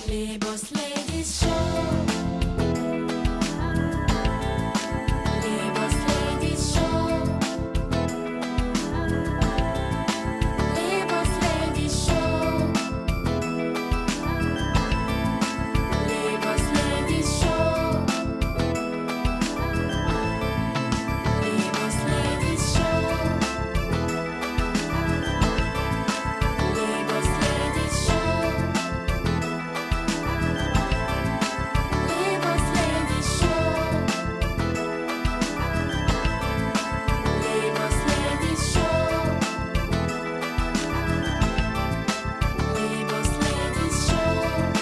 Les Boss Ladies Show. Les Boss Ladies Show. Les Boss Ladies Show. Les Boss Ladies Show. Les Boss Ladies Show. Les Boss Ladies Show. Les Boss Ladies Show. Les Boss Ladies Show. Les Boss Ladies Show.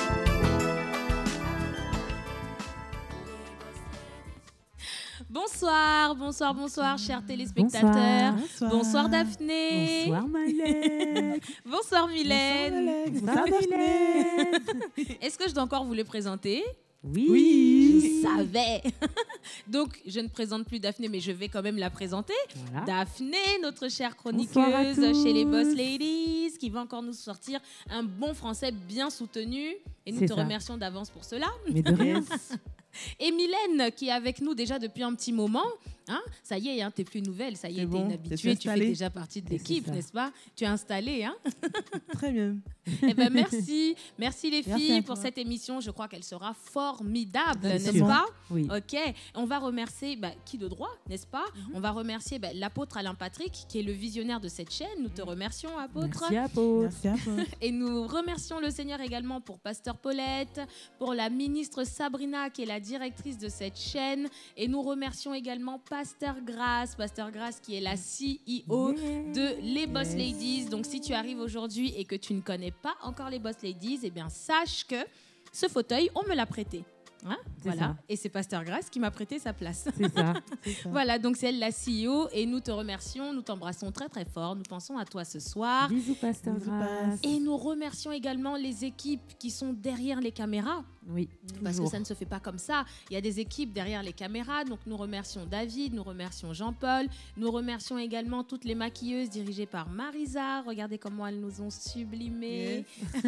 Bonsoir, chers téléspectateurs. Bonsoir Daphné. Bonsoir Malek. Bonsoir Mylène. Bonsoir Mylène. Est-ce que je dois encore vous les présenter? Oui. Je savais. Donc, je ne présente plus Daphné, mais je vais quand même la présenter. Voilà. Daphné, notre chère Bonsoir à chroniqueuse tous. chez les Boss Ladies, qui va encore nous sortir un bon français bien soutenu. Et nous C'est te ça. remercions d'avance pour cela. Mais de rien. Et Mylène, qui est avec nous déjà depuis un petit moment. Hein, ça y est, hein, tu n'es plus nouvelle, ça y est, C'est tu es bon, une t'es habituée, tu fais installée. déjà partie de l'équipe, C'est ça. n'est-ce pas? Tu es installée. Hein? Très bien. Eh ben, merci les Merci filles à pour toi. cette émission. Je crois qu'elle sera formidable, Bien n'est-ce sûr. pas? Oui. Ok, on va remercier qui de droit, n'est-ce pas? On va remercier l'apôtre Alain Patrick, qui est le visionnaire de cette chaîne. Nous te remercions, apôtre. Merci apôtre. Merci à toi. Et nous remercions le Seigneur également pour Pasteur Paulette, pour la ministre Sabrina, qui est la directrice de cette chaîne. Et nous remercions également Pasteur Grace qui est la CEO de Les Boss Ladies. Donc, si tu arrives aujourd'hui et que tu ne connais pas encore les Boss Ladies, eh bien, sache que ce fauteuil, on me l'a prêté. Hein? C'est Voilà. ça. Et c'est Pasteur Grace qui m'a prêté sa place. C'est ça. C'est ça. Voilà, donc c'est elle la CEO et nous te remercions, nous t'embrassons très très fort. Nous pensons à toi ce soir. Bisous Pasteur Bisous, Grace. Et nous remercions également les équipes qui sont derrière les caméras, Oui. parce que toujours. ça ne se fait pas comme ça. Il y a des équipes derrière les caméras, donc nous remercions David, nous remercions Jean-Paul, nous remercions également toutes les maquilleuses dirigées par Marisa. Regardez comment elles nous ont sublimées.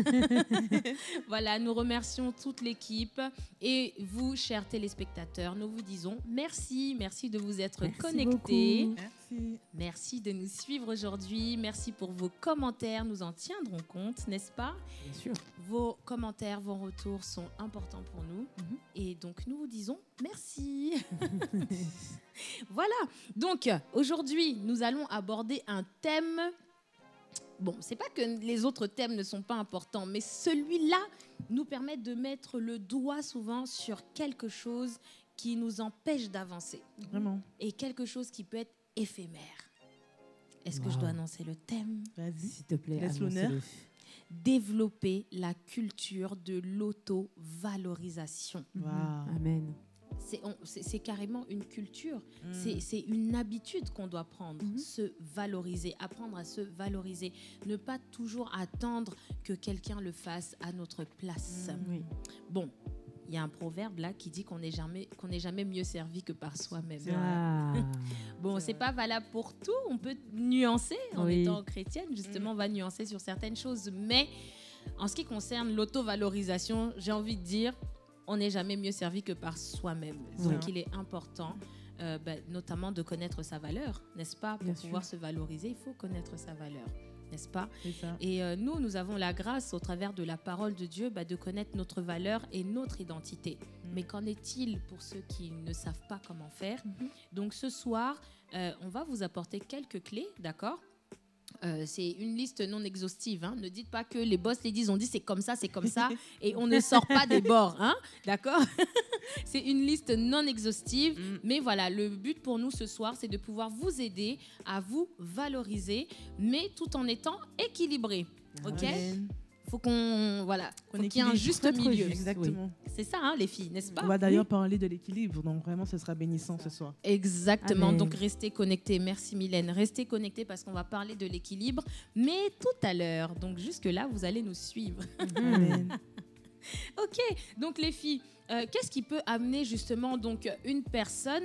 Voilà, nous remercions toute l'équipe. Et vous, chers téléspectateurs, nous vous disons merci de vous être Merci connectés. beaucoup. Merci. Merci de nous suivre aujourd'hui. Merci pour vos commentaires. Nous en tiendrons compte, n'est-ce pas? Bien sûr. Vos commentaires, vos retours sont importants pour nous. Et donc, nous vous disons merci. Voilà. Donc, aujourd'hui, nous allons aborder un thème. Bon, c'est pas que les autres thèmes ne sont pas importants, mais celui-là nous permet de mettre le doigt souvent sur quelque chose qui nous empêche d'avancer. Vraiment. Et quelque chose qui peut être éphémère. Est-ce que je Wow. dois annoncer le thème? Vas-y. S'il te plaît, Laisse annonce-le. l'honneur. Développer la culture de l'auto-valorisation. Waouh. Amen. C'est carrément une culture, Mm. c'est une habitude qu'on doit prendre, Mhm. se valoriser, apprendre à se valoriser, ne pas toujours attendre que quelqu'un le fasse à notre place. Oui. Bon, il y a un proverbe là qui dit qu'on n'est jamais mieux servi que par soi-même. C'est vrai. Ah. Bon, C'est c'est vrai. pas valable pour tout. On peut nuancer en Oui. étant chrétienne. Justement, on va nuancer sur certaines choses. Mais en ce qui concerne l'auto-valorisation, j'ai envie de dire, on n'est jamais mieux servi que par soi-même. Oui. Donc, il est important, notamment, de connaître sa valeur, n'est-ce pas? Pour Bien pouvoir sûr. se valoriser, il faut connaître sa valeur, n'est-ce pas? C'est ça. Et nous avons la grâce, au travers de la parole de Dieu, de connaître notre valeur et notre identité. Mais qu'en est-il pour ceux qui ne savent pas comment faire? Donc ce soir, on va vous apporter quelques clés, d'accord? C'est une liste non exhaustive. Hein. Ne dites pas que les Boss Ladies ont dit c'est comme ça, et on ne sort pas des bords. Hein. D'accord? C'est une liste non exhaustive. Mais voilà, le but pour nous ce soir, c'est de pouvoir vous aider à vous valoriser, mais tout en étant équilibré. OK? Amen. Faut qu'on faut qu'il y ait un équilibre. juste Être milieu. juste. Exactement. C'est ça, hein, les filles, n'est-ce pas? On va d'ailleurs parler de l'équilibre, donc vraiment, ce sera bénissant ce soir. Exactement. Amen. Donc, restez connectés. Merci, Mylène. Restez connectés parce qu'on va parler de l'équilibre, mais tout à l'heure. Donc, jusque-là, vous allez nous suivre. Amen. OK. Donc, les filles, qu'est-ce qui peut amener justement donc, une personne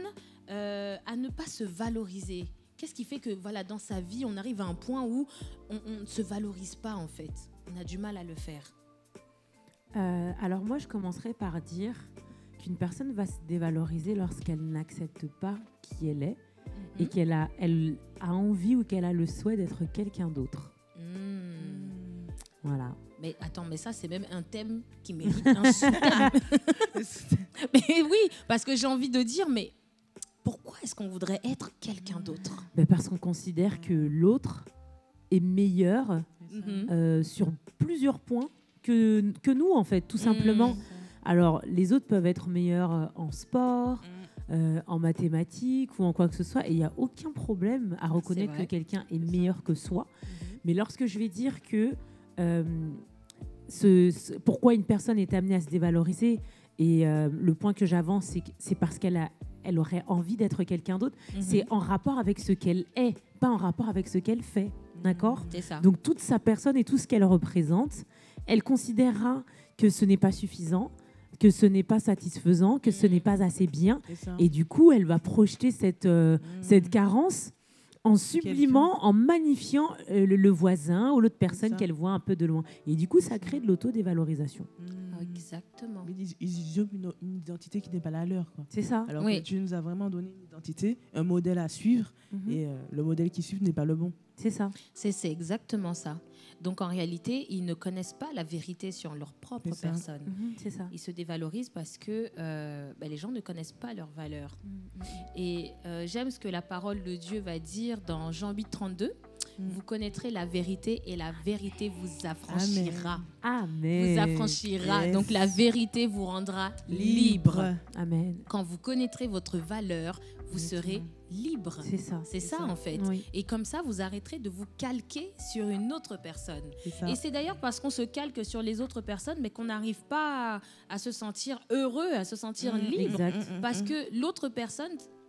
à ne pas se valoriser? Qu'est-ce qui fait que voilà, dans sa vie, on arrive à un point où on ne se valorise pas, en fait? On a du mal à le faire. Alors moi, je commencerai par dire qu'une personne va se dévaloriser lorsqu'elle n'accepte pas qui elle est et qu'elle a envie ou qu'elle a le souhait d'être quelqu'un d'autre. Voilà. Mais attends, mais ça, c'est même un thème qui mérite un sous-thème. Mais oui, parce que j'ai envie de dire, mais pourquoi est-ce qu'on voudrait être quelqu'un d'autre? Ben, parce qu'on considère que l'autre est meilleur sur plusieurs points que nous, en fait, tout simplement. Alors, les autres peuvent être meilleurs en sport, en mathématiques ou en quoi que ce soit, et il n'y a aucun problème à reconnaître que vrai. quelqu'un est meilleur que soi. Mais lorsque je vais dire que pourquoi une personne est amenée à se dévaloriser, et le point que j'avance, c'est parce elle aurait envie d'être quelqu'un d'autre, c'est en rapport avec ce qu'elle est, pas en rapport avec ce qu'elle fait. D'accord ? C'est ça. Donc toute sa personne et tout ce qu'elle représente, elle considérera que ce n'est pas suffisant, que ce n'est pas satisfaisant, que ce n'est pas assez bien. C'est ça. Et du coup, elle va projeter cette carence en sublimant, en magnifiant le voisin ou l'autre personne ça. qu'elle voit un peu de loin. Et du coup, ça crée de l'autodévalorisation. Exactement. Mais ils usurpent une identité qui n'est pas la leur, quoi. C'est ça. Alors Oui. que Dieu nous a vraiment donné une identité, un modèle à suivre, et le modèle qui suit n'est pas le bon. C'est ça. C'est exactement ça. Donc en réalité, ils ne connaissent pas la vérité sur leur propre C'est ça. personne. C'est ça. Ils se dévalorisent parce que les gens ne connaissent pas leur valeur. Et j'aime ce que la parole de Dieu va dire dans Jean 8, 32. Vous connaîtrez la vérité et la vérité vous affranchira. Amen. Vous affranchira. Yes. Donc la vérité vous rendra libre. Amen. Quand vous connaîtrez votre valeur, vous serez libre. C'est ça. C'est ça en fait. Oui. Et comme ça, vous arrêterez de vous calquer sur une autre personne. C'est ça. Et c'est d'ailleurs parce qu'on se calque sur les autres personnes, mais qu'on n'arrive pas à se sentir heureux, à se sentir libre. Exact. Parce que l'autre personne,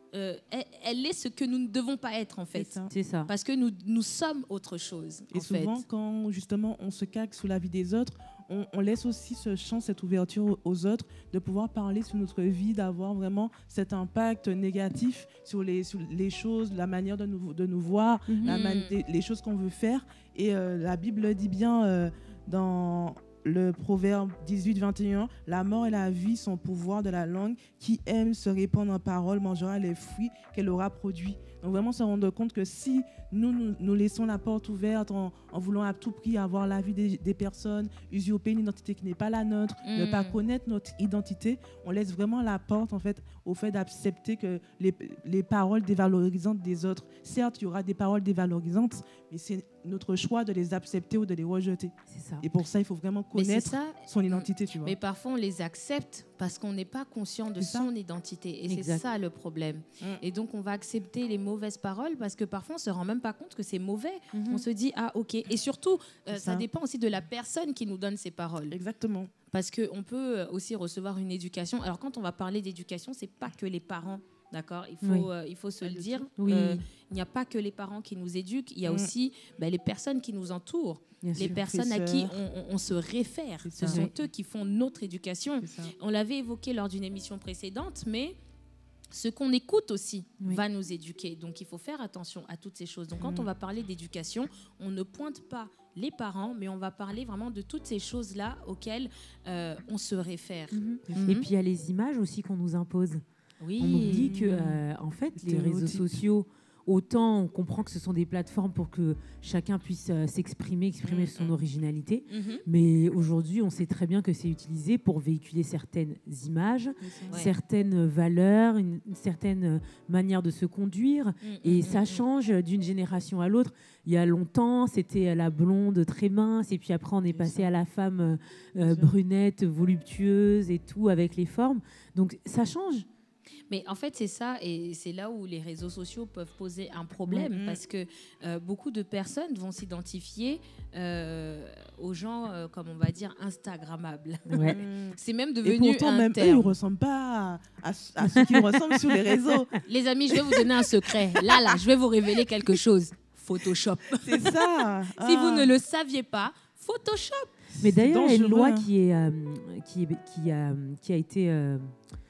elle est ce que nous ne devons pas être en C'est fait. ça. C'est ça. Parce que nous sommes autre chose. Et en souvent, fait. quand justement on se calque sous la vie des autres, on laisse aussi ce champ, cette ouverture aux autres, de pouvoir parler sur notre vie, d'avoir vraiment cet impact négatif sur les choses, la manière de nous voir, les choses qu'on veut faire. Et la Bible dit bien dans le proverbe 18-21, la mort et la vie sont au pouvoir de la langue. Qui aime se répandre en parole mangera les fruits qu'elle aura produits. Donc vraiment se rendre compte que si nous laissons la porte ouverte en voulant à tout prix avoir l'avis des personnes, usurper une identité qui n'est pas la nôtre, ne pas connaître notre identité, on laisse vraiment la porte en fait au fait d'accepter que les paroles dévalorisantes des autres. Certes, il y aura des paroles dévalorisantes, mais c'est notre choix de les accepter ou de les rejeter. C'est ça. Et pour ça, il faut vraiment Mais c'est connaître ça. son identité, tu vois. Mais parfois, on les accepte parce qu'on n'est pas conscient de C'est ça. son identité. Et c'est Exact. ça le problème. Et donc, on va accepter les mauvaises paroles parce que parfois, on ne se rend même pas compte que c'est mauvais. On se dit, ah, ok. Et surtout, C'est ça ça. dépend aussi de la personne qui nous donne ces paroles. Exactement. Parce qu'on peut aussi recevoir une éducation. Alors, quand on va parler d'éducation, ce n'est pas que les parents. D'accord, il faut se le dire. Oui. Il n'y a pas que les parents qui nous éduquent, il y a aussi les personnes qui nous entourent, Bien les sûr. personnes à qui on se réfère. C'est Ce ça. sont eux qui font notre éducation. C'est ça. On l'avait évoqué lors d'une émission précédente, mais ce qu'on écoute aussi Oui. va nous éduquer. Donc, il faut faire attention à toutes ces choses. Donc, quand on va parler d'éducation, on ne pointe pas les parents, mais on va parler vraiment de toutes ces choses-là auxquelles on se réfère. Et puis il y a les images aussi qu'on nous impose. Oui. On oublie que, en fait, les réseaux Stéréotypes. sociaux, autant on comprend que ce sont des plateformes pour que chacun puisse exprimer son originalité, Mhm. mais aujourd'hui, on sait très bien que c'est utilisé pour véhiculer certaines images, Ouais. certaines valeurs, une certaine manière de se conduire, et ça change d'une génération à l'autre. Il y a longtemps, c'était la blonde très mince, et puis après, on est passé à la femme brunette, voluptueuse et tout, avec les formes. Donc, ça change. Mais en fait, c'est ça, et c'est là où les réseaux sociaux peuvent poser un problème, parce que beaucoup de personnes vont s'identifier aux gens, comme on va dire, Instagrammables. Ouais. C'est même Et devenu pourtant, un même eux, ils terme. ne ressemblent pas à ceux qui ressemblent sur les réseaux. Les amis, je vais vous donner un secret. Là, je vais vous révéler quelque chose. Photoshop. C'est ça. Si vous ne le saviez pas, Photoshop. Mais d'ailleurs, il y a une dangereux, loi hein. qui a été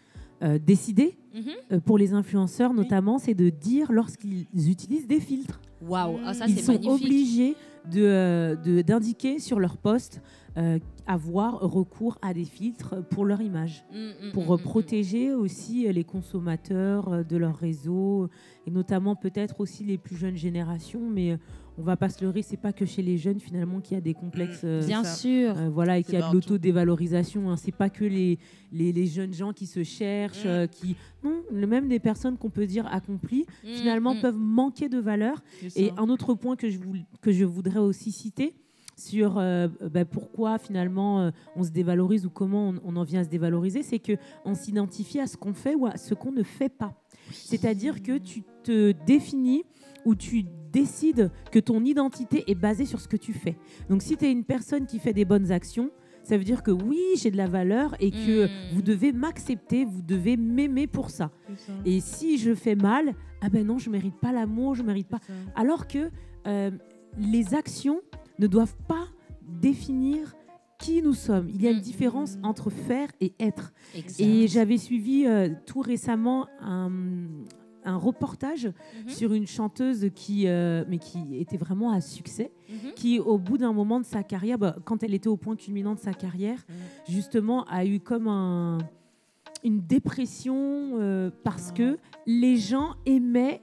décidée Mhm. pour les influenceurs, notamment, c'est de dire lorsqu'ils utilisent des filtres. Waouh, ah, ça Ils c'est sont magnifique. obligés d'indiquer sur leur poste avoir recours à des filtres pour leur image, pour protéger aussi les consommateurs de leur réseau, et notamment peut-être aussi les plus jeunes générations, mais on va pas se leurrer, c'est pas que chez les jeunes finalement qu'il y a des complexes, Bien ça. sûr. voilà, et qu'il y a de partout. l'autodévalorisation. Hein. C'est pas que les jeunes gens qui se cherchent, non, même des personnes qu'on peut dire accomplies, finalement peuvent manquer de valeur. C'est ça. Et un autre point que je voudrais aussi citer sur pourquoi finalement on se dévalorise ou comment on en vient à se dévaloriser, c'est qu'on s'identifie à ce qu'on fait ou à ce qu'on ne fait pas. C'est-à-dire que tu te définis ou tu décides que ton identité est basée sur ce que tu fais. Donc si tu es une personne qui fait des bonnes actions, ça veut dire que oui, j'ai de la valeur et que vous devez m'accepter, vous devez m'aimer pour ça. C'est ça. Et si je fais mal, ah ben non, je mérite pas l'amour, je mérite pas. C'est ça. Alors que les actions ne doivent pas définir qui nous sommes. Il y a une différence entre faire et être. Exact. Et j'avais suivi tout récemment un reportage sur une chanteuse qui était vraiment à succès, qui au bout d'un moment de sa carrière, quand elle était au point culminant de sa carrière, justement a eu comme une dépression parce que les gens aimaient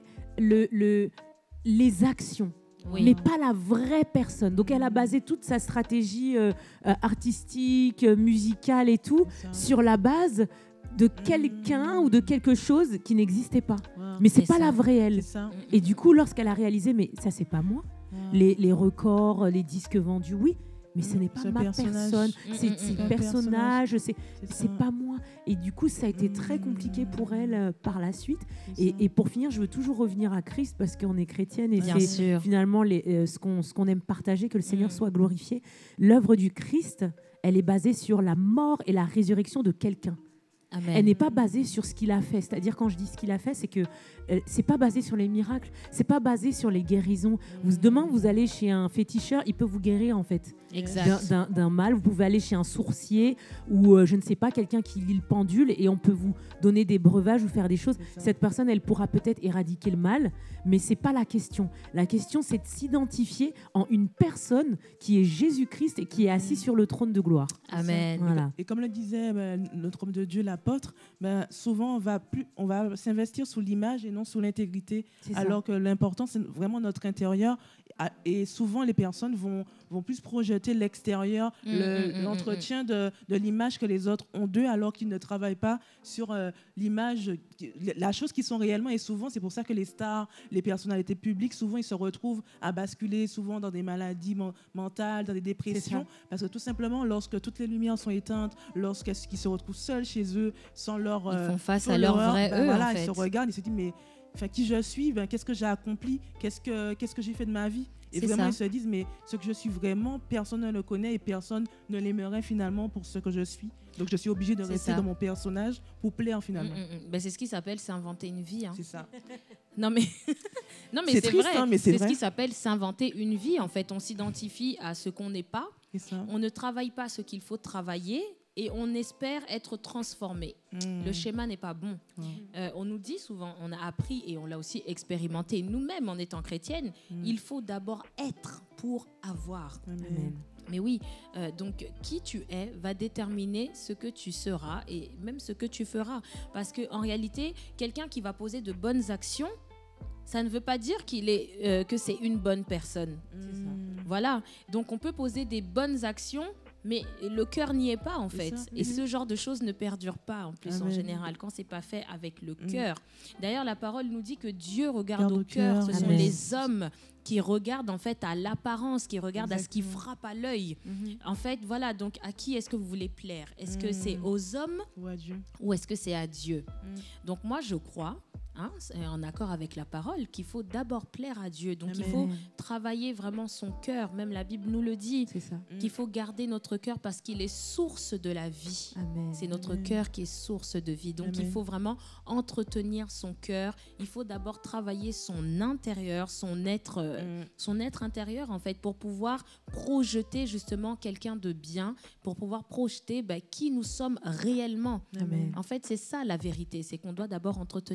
les actions. Oui. Mais pas la vraie personne. Donc elle a basé toute sa stratégie artistique, musicale et tout C'est ça. sur la base de quelqu'un ou de quelque chose qui n'existait pas. Ouais. Mais c'est C'est pas ça. la vraie elle. C'est ça. Et du coup, lorsqu'elle a réalisé, mais ça c'est pas moi, Ouais. les records, les disques vendus, oui, mais ce n'est pas Ce ma personnage. personne, c'est C'est le un personnage, C'est c'est ça. pas moi. Et du coup, ça a été très compliqué pour elle par la suite. C'est ça. Et pour finir, je veux toujours revenir à Christ parce qu'on est chrétienne et Bien c'est sûr. finalement ce qu'on aime partager, que le Seigneur soit glorifié. L'œuvre du Christ, elle est basée sur la mort et la résurrection de quelqu'un. Amen. Elle n'est pas basée sur ce qu'il a fait. C'est-à-dire, quand je dis ce qu'il a fait, c'est que c'est pas basé sur les miracles, c'est pas basé sur les guérisons. Demain, vous allez chez un féticheur, il peut vous guérir en fait Exact. d'un mal. Vous pouvez aller chez un sourcier ou je ne sais pas, quelqu'un qui lit le pendule et on peut vous donner des breuvages ou faire des choses. C'est ça. Cette personne, elle pourra peut-être éradiquer le mal, mais c'est pas la question. La question, c'est de s'identifier en une personne qui est Jésus-Christ et qui est assis sur le trône de gloire. Amen. Voilà. Et comme le disait notre homme de Dieu, l'apôtre, souvent on va s'investir sous l'image et non sous l'intégrité, C'est ça. alors que l'important c'est vraiment notre intérieur. Et souvent les personnes vont plus projeter l'extérieur, l'entretien de l'image que les autres ont d'eux, alors qu'ils ne travaillent pas sur l'image, la chose qu'ils sont réellement. Et souvent c'est pour ça que les stars, les personnalités publiques, souvent ils se retrouvent à basculer souvent dans des maladies mentales, dans des dépressions, parce que tout simplement lorsque toutes les lumières sont éteintes, lorsqu'ils se retrouvent seuls chez eux, sans leur Ils font face à leur vrai eux, voilà, en ils fait. se regardent, ils se disent mais qui je suis, qu'est-ce que j'ai accompli, qu'est-ce que j'ai fait de ma vie. Et C'est vraiment, ça. ils se disent, mais ce que je suis vraiment, personne ne le connaît et personne ne l'aimerait finalement pour ce que je suis. Donc, je suis obligée de C'est rester ça. dans mon personnage pour plaire finalement. Ben, c'est ce qui s'appelle s'inventer une vie. Hein. C'est ça. Non mais, non, mais C'est c'est triste, vrai. hein, mais c'est ce vrai. qui s'appelle s'inventer une vie. En fait, on s'identifie à ce qu'on n'est pas. C'est ça. On ne travaille pas ce qu'il faut travailler et on espère être transformé. Le schéma n'est pas bon. On nous dit souvent, on a appris et on l'a aussi expérimenté nous-mêmes en étant chrétienne, il faut d'abord être pour avoir. Amen. Mais oui, donc qui tu es va déterminer ce que tu seras et même ce que tu feras. Parce qu'en réalité, quelqu'un qui va poser de bonnes actions, ça ne veut pas dire que c'est une bonne personne. Voilà, donc on peut poser des bonnes actions, mais le cœur n'y est pas en C'est fait. ça. Et ce genre de choses ne perdure pas en plus en Amen. général quand c'est pas fait avec le cœur. D'ailleurs, la parole nous dit que Dieu regarde Regarde au au cœur. cœur. Ce sont Amen. les hommes qui regardent en fait à l'apparence, qui regardent à ce qui Exactement. frappe à l'œil. En fait, voilà, donc à qui est-ce que vous voulez plaire? Est-ce que c'est aux hommes Ou à Dieu. ou est-ce que c'est à Dieu? Donc moi, je crois, c'est en accord avec la parole, qu'il faut d'abord plaire à Dieu. Donc il faut Amen. travailler vraiment son cœur. Même la Bible nous le dit, C'est ça. qu'il faut garder notre cœur parce qu'il est source de la vie. Amen. C'est notre Amen. cœur qui est source de vie. Donc, il Amen. faut vraiment entretenir son cœur. Il faut d'abord travailler son intérieur, son être intérieur, en fait, pour pouvoir projeter justement quelqu'un de bien, pour pouvoir projeter qui nous sommes réellement. Amen. En fait, c'est ça la vérité. C'est qu'on doit d'abord entretenir son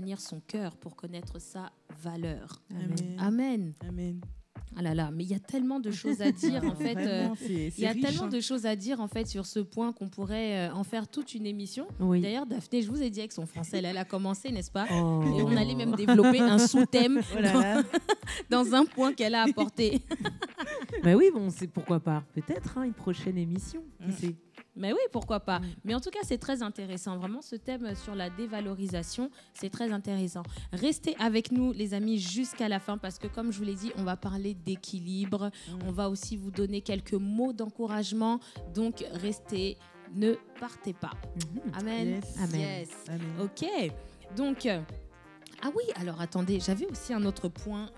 cœur pour connaître sa valeur. Amen. Amen. Amen. Ah là là, mais il y a tellement de choses à dire en fait. Vraiment, Il y a tellement de choses à dire en fait sur ce point qu'on pourrait en faire toute une émission. Oui. D'ailleurs, Daphné, je vous ai dit avec son français, elle a commencé, n'est-ce pas? Oh. Et on allait même développer un sous-thème Oh là là. dans un point qu'elle a apporté. Bah oui, bon, c'est pourquoi pas. Peut-être une prochaine émission. Qui sait. Mais oui, pourquoi pas. Mais en tout cas, c'est très intéressant. Vraiment, ce thème sur la dévalorisation, c'est très intéressant. Restez avec nous, les amis, jusqu'à la fin, parce que comme je vous l'ai dit, on va parler d'équilibre. On va aussi vous donner quelques mots d'encouragement. Donc, restez, ne partez pas. Amen. Yes. Amen. Yes. Amen. Ok. Donc, ah oui, alors attendez, j'avais aussi un autre point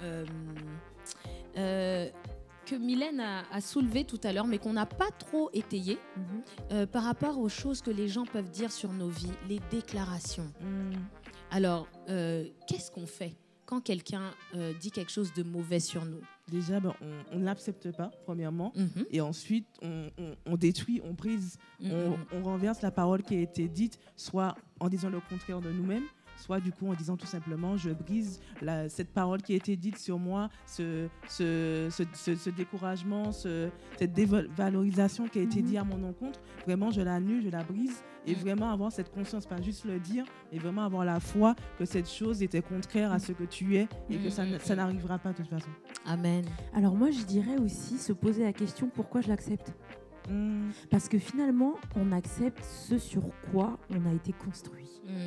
que Mylène a soulevé tout à l'heure, mais qu'on n'a pas trop étayé par rapport aux choses que les gens peuvent dire sur nos vies, les déclarations. Alors, qu'est-ce qu'on fait quand quelqu'un dit quelque chose de mauvais sur nous? Déjà, on ne l'accepte pas, premièrement. Mhm. Et ensuite, on détruit, on brise, on renverse la parole qui a été dite, soit en disant le contraire de nous-mêmes, soit du coup en disant tout simplement je brise cette parole qui a été dite sur moi, ce découragement, cette dévalorisation qui a été dite à mon encontre. Vraiment, je l'annule, je la brise. Et vraiment avoir cette conscience, pas juste le dire, mais vraiment avoir la foi que cette chose était contraire à ce que tu es et que ça n'arrivera pas de toute façon. Amen. Alors moi, je dirais aussi se poser la question pourquoi je l'accepte. Parce que finalement, on accepte ce sur quoi on a été construit.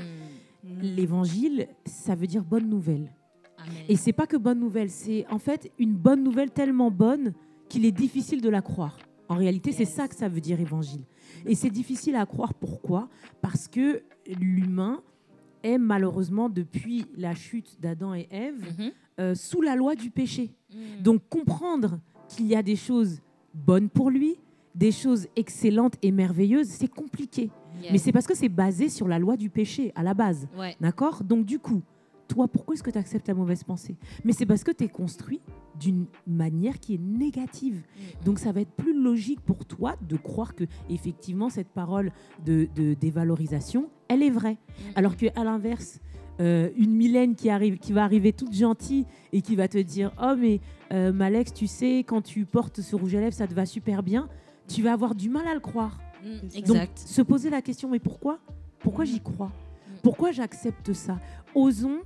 L'évangile, ça veut dire bonne nouvelle. Amen. Et c'est pas que bonne nouvelle, c'est en fait une bonne nouvelle tellement bonne qu'il est difficile de la croire. En réalité, c'est ça que ça veut dire évangile. Et c'est difficile à croire. Pourquoi ? Parce que l'humain est malheureusement, depuis la chute d'Adam et Ève, sous la loi du péché. Donc comprendre qu'il y a des choses bonnes pour lui, des choses excellentes et merveilleuses, c'est compliqué. Yes. Mais c'est parce que c'est basé sur la loi du péché à la base. Ouais. D'accord ? Donc du coup, toi, pourquoi est-ce que tu acceptes la mauvaise pensée ? Mais c'est parce que tu es construit d'une manière qui est négative. Donc ça va être plus logique pour toi de croire que effectivement cette parole de dévalorisation, elle est vraie. Alors qu'à l'inverse, une Mylène qui va arriver toute gentille et qui va te dire « Oh mais Malex, tu sais, quand tu portes ce rouge à lèvres, ça te va super bien », tu vas avoir du mal à le croire. Exact. Donc, se poser la question, mais pourquoi ? Pourquoi j'y crois ? Pourquoi j'accepte ça ? Osons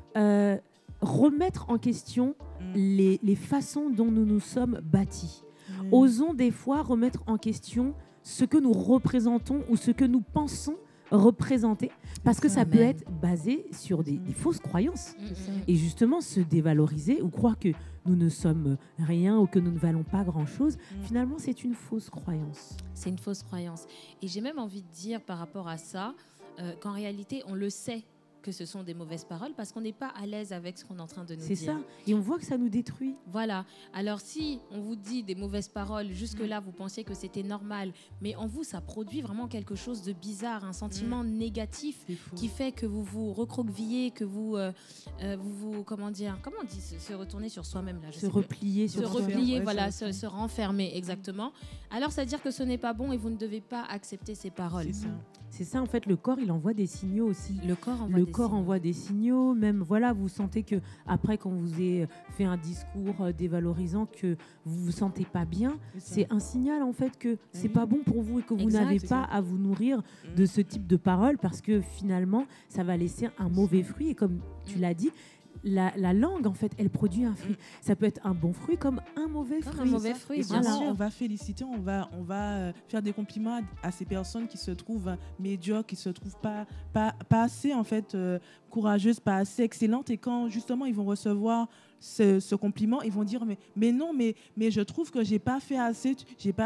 remettre en question les façons dont nous nous sommes bâtis. Osons des fois remettre en question ce que nous représentons ou ce que nous pensons représenter, parce que ça peut être basé sur des fausses croyances. Et justement, se dévaloriser ou croire que nous ne sommes rien ou que nous ne valons pas grand-chose, finalement, c'est une fausse croyance. C'est une fausse croyance. Et j'ai même envie de dire par rapport à ça qu'en réalité, on le sait que ce sont des mauvaises paroles parce qu'on n'est pas à l'aise avec ce qu'on est en train de nous dire. C'est ça. Et on voit que ça nous détruit. Voilà. Alors si on vous dit des mauvaises paroles, jusque-là, vous pensiez que c'était normal, mais en vous, ça produit vraiment quelque chose de bizarre, un sentiment négatif qui fait que vous vous recroquevillez, que vous, comment on dit, se retourner sur soi-même là, je sais plus. Replier sur Se soi. replier, Ouais, voilà, se se renfermer, exactement. Alors, ça veut dire que ce n'est pas bon et vous ne devez pas accepter ces paroles. C'est ça. C'est ça, en fait, le corps, il envoie des signaux aussi. Le corps envoie Le des corps signaux. envoie des signaux, même voilà, vous sentez que après quand vous avez fait un discours dévalorisant que vous vous sentez pas bien, c'est un signal en fait que c'est pas bon pour vous et que vous Exact. n'avez pas à vous nourrir de ce type de paroles parce que finalement ça va laisser un mauvais fruit et comme tu l'as dit, la langue, en fait, elle produit un fruit. Ça peut être un bon fruit comme un mauvais Comme fruit. un mauvais fruit, Et bien vraiment, sûr. on va féliciter, on va faire des compliments à ces personnes qui se trouvent médiocres, qui se trouvent pas assez en fait courageuses, pas assez excellentes. Et quand justement ils vont recevoir ce compliment, ils vont dire mais non, mais je trouve que j'ai pas fait assez, j'ai pas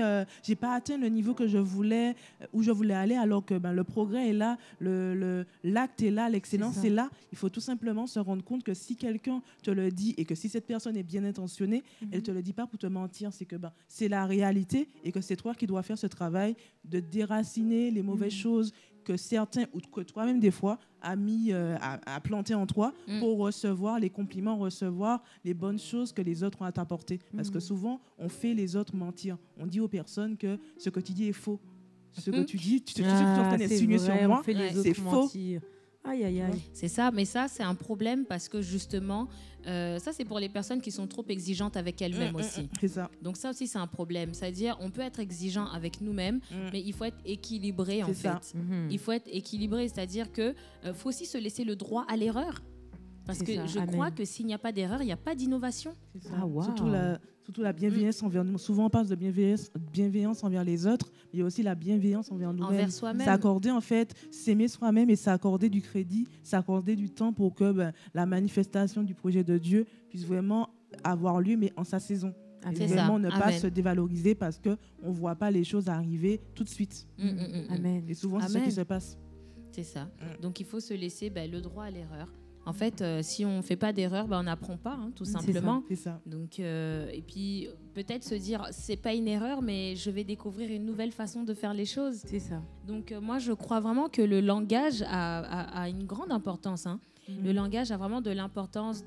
atteint le niveau que je voulais, où je voulais aller, alors que le progrès est là, l'acte est là, l'excellence C'est ça. est là. Il faut tout simplement se rendre compte que si quelqu'un te le dit et que si cette personne est bien intentionnée, elle te le dit pas pour te mentir, c'est que c'est la réalité et que c'est toi qui dois faire ce travail de déraciner les mauvaises choses que certains ou que toi-même des fois a mis à planter en toi pour recevoir les compliments, recevoir les bonnes choses que les autres ont à t'apporter. Parce que souvent, on fait les autres mentir. On dit aux personnes que ce que tu dis est faux. Ce que tu dis, tu es en train d'insinuer sur moi, on fait les c'est autres faux. mentir. Aïe, aïe, aïe. C'est ça, mais ça, c'est un problème parce que justement, ça, c'est pour les personnes qui sont trop exigeantes avec elles-mêmes aussi. C'est ça. Donc ça aussi, c'est un problème. C'est-à-dire, on peut être exigeant avec nous-mêmes, mais il faut être équilibré, en C'est ça. fait. Mhm. Il faut être équilibré, c'est-à-dire que faut aussi se laisser le droit à l'erreur. Parce C'est que ça, je amen. crois que s'il n'y a pas d'erreur, il n'y a pas d'innovation. C'est ça. Ah, wow. Surtout la bienveillance envers nous. Souvent, on parle de bienveillance envers les autres, mais il y a aussi la bienveillance envers nous-mêmes. Envers soi-même. S'accorder, en fait, s'aimer soi-même et s'accorder du crédit, s'accorder du temps pour que la manifestation du projet de Dieu puisse vraiment avoir lieu, mais en sa saison. Amen. Et C'est ça. vraiment ne pas Amen. se dévaloriser parce qu'on ne voit pas les choses arriver tout de suite. Amen. Et souvent, c'est ce Amen. qui se passe. C'est ça. Donc il faut se laisser le droit à l'erreur. En fait, si on ne fait pas d'erreur, on n'apprend pas, hein, tout C'est ça. simplement. C'est ça. Donc, et puis peut-être se dire, c'est pas une erreur, mais je vais découvrir une nouvelle façon de faire les choses. C'est ça. Donc moi, je crois vraiment que le langage a une grande importance. Hein. Le langage a vraiment de l'importance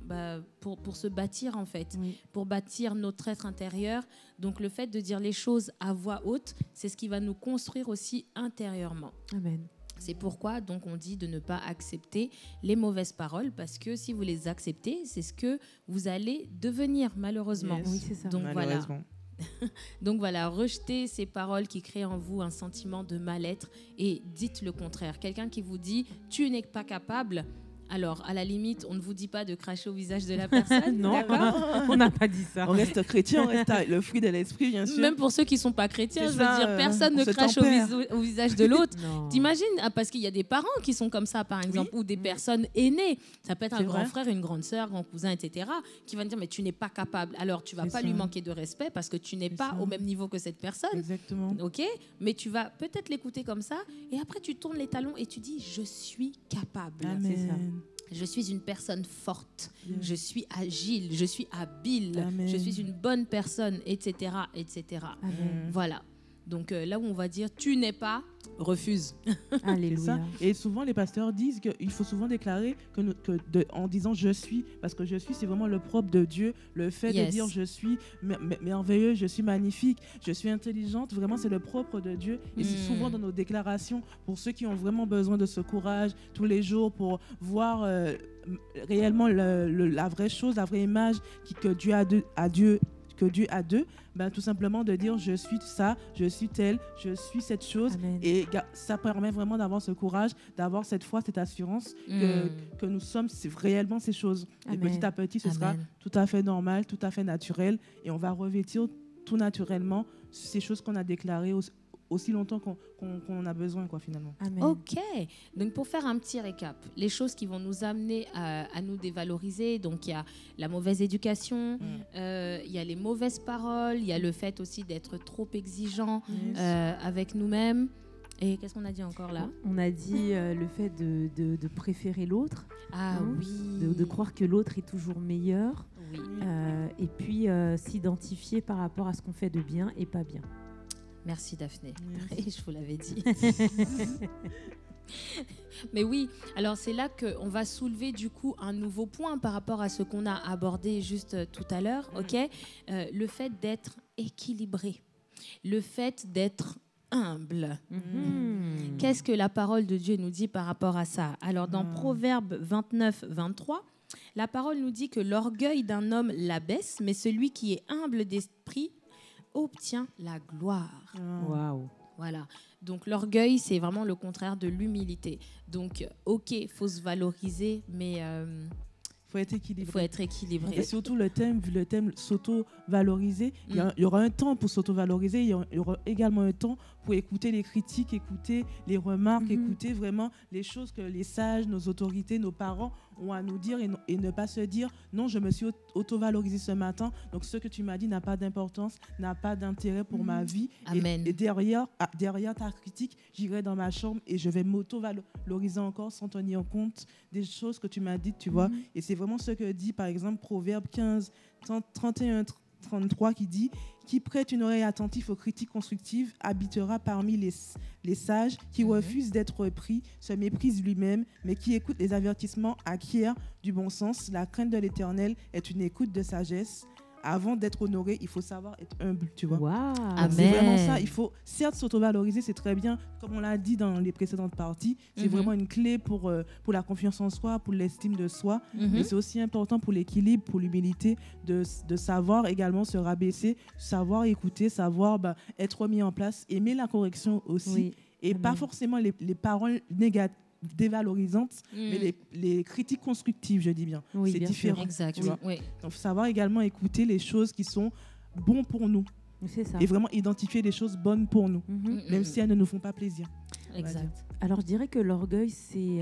pour se bâtir, en fait, Oui. pour bâtir notre être intérieur. Donc le fait de dire les choses à voix haute, c'est ce qui va nous construire aussi intérieurement. Amen. C'est pourquoi donc on dit de ne pas accepter les mauvaises paroles, parce que si vous les acceptez, c'est ce que vous allez devenir, malheureusement. Yes. Oui, c'est ça. Donc voilà. Malheureusement. Donc voilà, rejetez ces paroles qui créent en vous un sentiment de mal-être et dites le contraire. Quelqu'un qui vous dit « tu n'es pas capable », alors à la limite, on ne vous dit pas de cracher au visage de la personne. Non, d'accord. on n'a pas dit ça. On reste chrétien, on reste le fruit de l'esprit, bien sûr. Même pour ceux qui ne sont pas chrétiens, C'est je veux ça, dire, personne on ne se crache tempère. au visage de l'autre. Non. T'imagines, parce qu'il y a des parents qui sont comme ça, par exemple, ou des personnes aînées. Ça peut être un C'est grand vrai. frère, une grande sœur, grand cousin, etc., qui va te dire, mais tu n'es pas capable. Alors, tu vas C'est pas ça. lui manquer de respect parce que tu n'es C'est pas ça. au même niveau que cette personne. Exactement. Ok, mais tu vas peut-être l'écouter comme ça, et après tu tournes les talons et tu dis, je suis capable. Amen. Je suis une personne forte. Yes. Je suis agile. Je suis habile. Amen. Je suis une bonne personne, etc., etc. Amen. Voilà. Donc là où on va dire tu n'es pas, refuse. C'est ça. Alléluia. Et souvent, les pasteurs disent qu'il faut souvent déclarer en disant je suis, parce que je suis, c'est vraiment le propre de Dieu. Le fait Yes. de dire je suis merveilleux, je suis magnifique, je suis intelligente, vraiment, c'est le propre de Dieu. Et c'est souvent dans nos déclarations, pour ceux qui ont vraiment besoin de ce courage tous les jours pour voir réellement la vraie chose, la vraie image que Dieu a d'eux, tout simplement de dire je suis ça, je suis tel, je suis cette chose. Amen. Et ça permet vraiment d'avoir ce courage, d'avoir cette foi, cette assurance que nous sommes réellement ces choses. Et Amen. petit à petit, ce sera Amen. tout à fait normal, tout à fait naturel. Et on va revêtir tout naturellement ces choses qu'on a déclarées aussi longtemps qu'on a besoin, quoi, finalement. Amen. Ok, donc pour faire un petit récap, les choses qui vont nous amener à nous dévaloriser, donc il y a la mauvaise éducation, il y a les mauvaises paroles, il y a le fait aussi d'être trop exigeant avec nous-mêmes. Et qu'est-ce qu'on a dit encore là? On a dit le fait de préférer l'autre, Ah hein, oui. de croire que l'autre est toujours meilleur, Oui. et puis s'identifier par rapport à ce qu'on fait de bien et pas bien. Merci Daphné. Je vous l'avais dit. Mais oui, alors c'est là qu'on va soulever du coup un nouveau point par rapport à ce qu'on a abordé juste tout à l'heure, ok? Le fait d'être équilibré, le fait d'être humble. Qu'est-ce que la parole de Dieu nous dit par rapport à ça? Alors dans Proverbe 29, 23, la parole nous dit que l'orgueil d'un homme l'abaisse, mais celui qui est humble d'esprit obtient la gloire. Waouh. Voilà. Donc l'orgueil, c'est vraiment le contraire de l'humilité. Donc, ok, il faut se valoriser, mais Faut être il équilibré. faut être équilibré. Et surtout, vu le thème s'auto-valoriser, il y aura un temps pour s'auto-valoriser, il y aura également un temps pour écouter les critiques, écouter les remarques, écouter vraiment les choses que les sages, nos autorités, nos parents ont à nous dire et ne pas se dire non, je me suis auto-valorisé ce matin, donc ce que tu m'as dit n'a pas d'importance, n'a pas d'intérêt pour ma vie. Amen. Et derrière ta critique, j'irai dans ma chambre et je vais m'auto-valoriser encore sans tenir compte des choses que tu m'as dites, tu vois. Et c'est vraiment ce que dit par exemple Proverbe 15, 31, 33 qui dit « Qui prête une oreille attentive aux critiques constructives habitera parmi les sages, qui refuse d'être repris, se méprise lui-même, mais qui écoute les avertissements acquiert du bon sens. La crainte de l'Éternel est une écoute de sagesse. avant d'être honoré, il faut savoir être humble, tu vois. Waouh. Amen. C'est vraiment ça. Il faut certes s'auto-valoriser, c'est très bien. Comme on l'a dit dans les précédentes parties, c'est vraiment une clé pour la confiance en soi, pour l'estime de soi. Mais c'est aussi important pour l'équilibre, pour l'humilité, de savoir également se rabaisser, savoir écouter, savoir être mis en place, aimer la correction aussi. Oui. Et pas Amen. forcément les paroles négatives, dévalorisantes, mais les critiques constructives, je dis bien. Oui, c'est bien sûr. Mm. différent. Exact. tu vois. Oui. Donc, il faut savoir également écouter les choses qui sont bonnes pour nous C'est ça. et vraiment identifier les choses bonnes pour nous, Mhm. même si elles ne nous font pas plaisir. Exact. Alors, je dirais que l'orgueil, c'est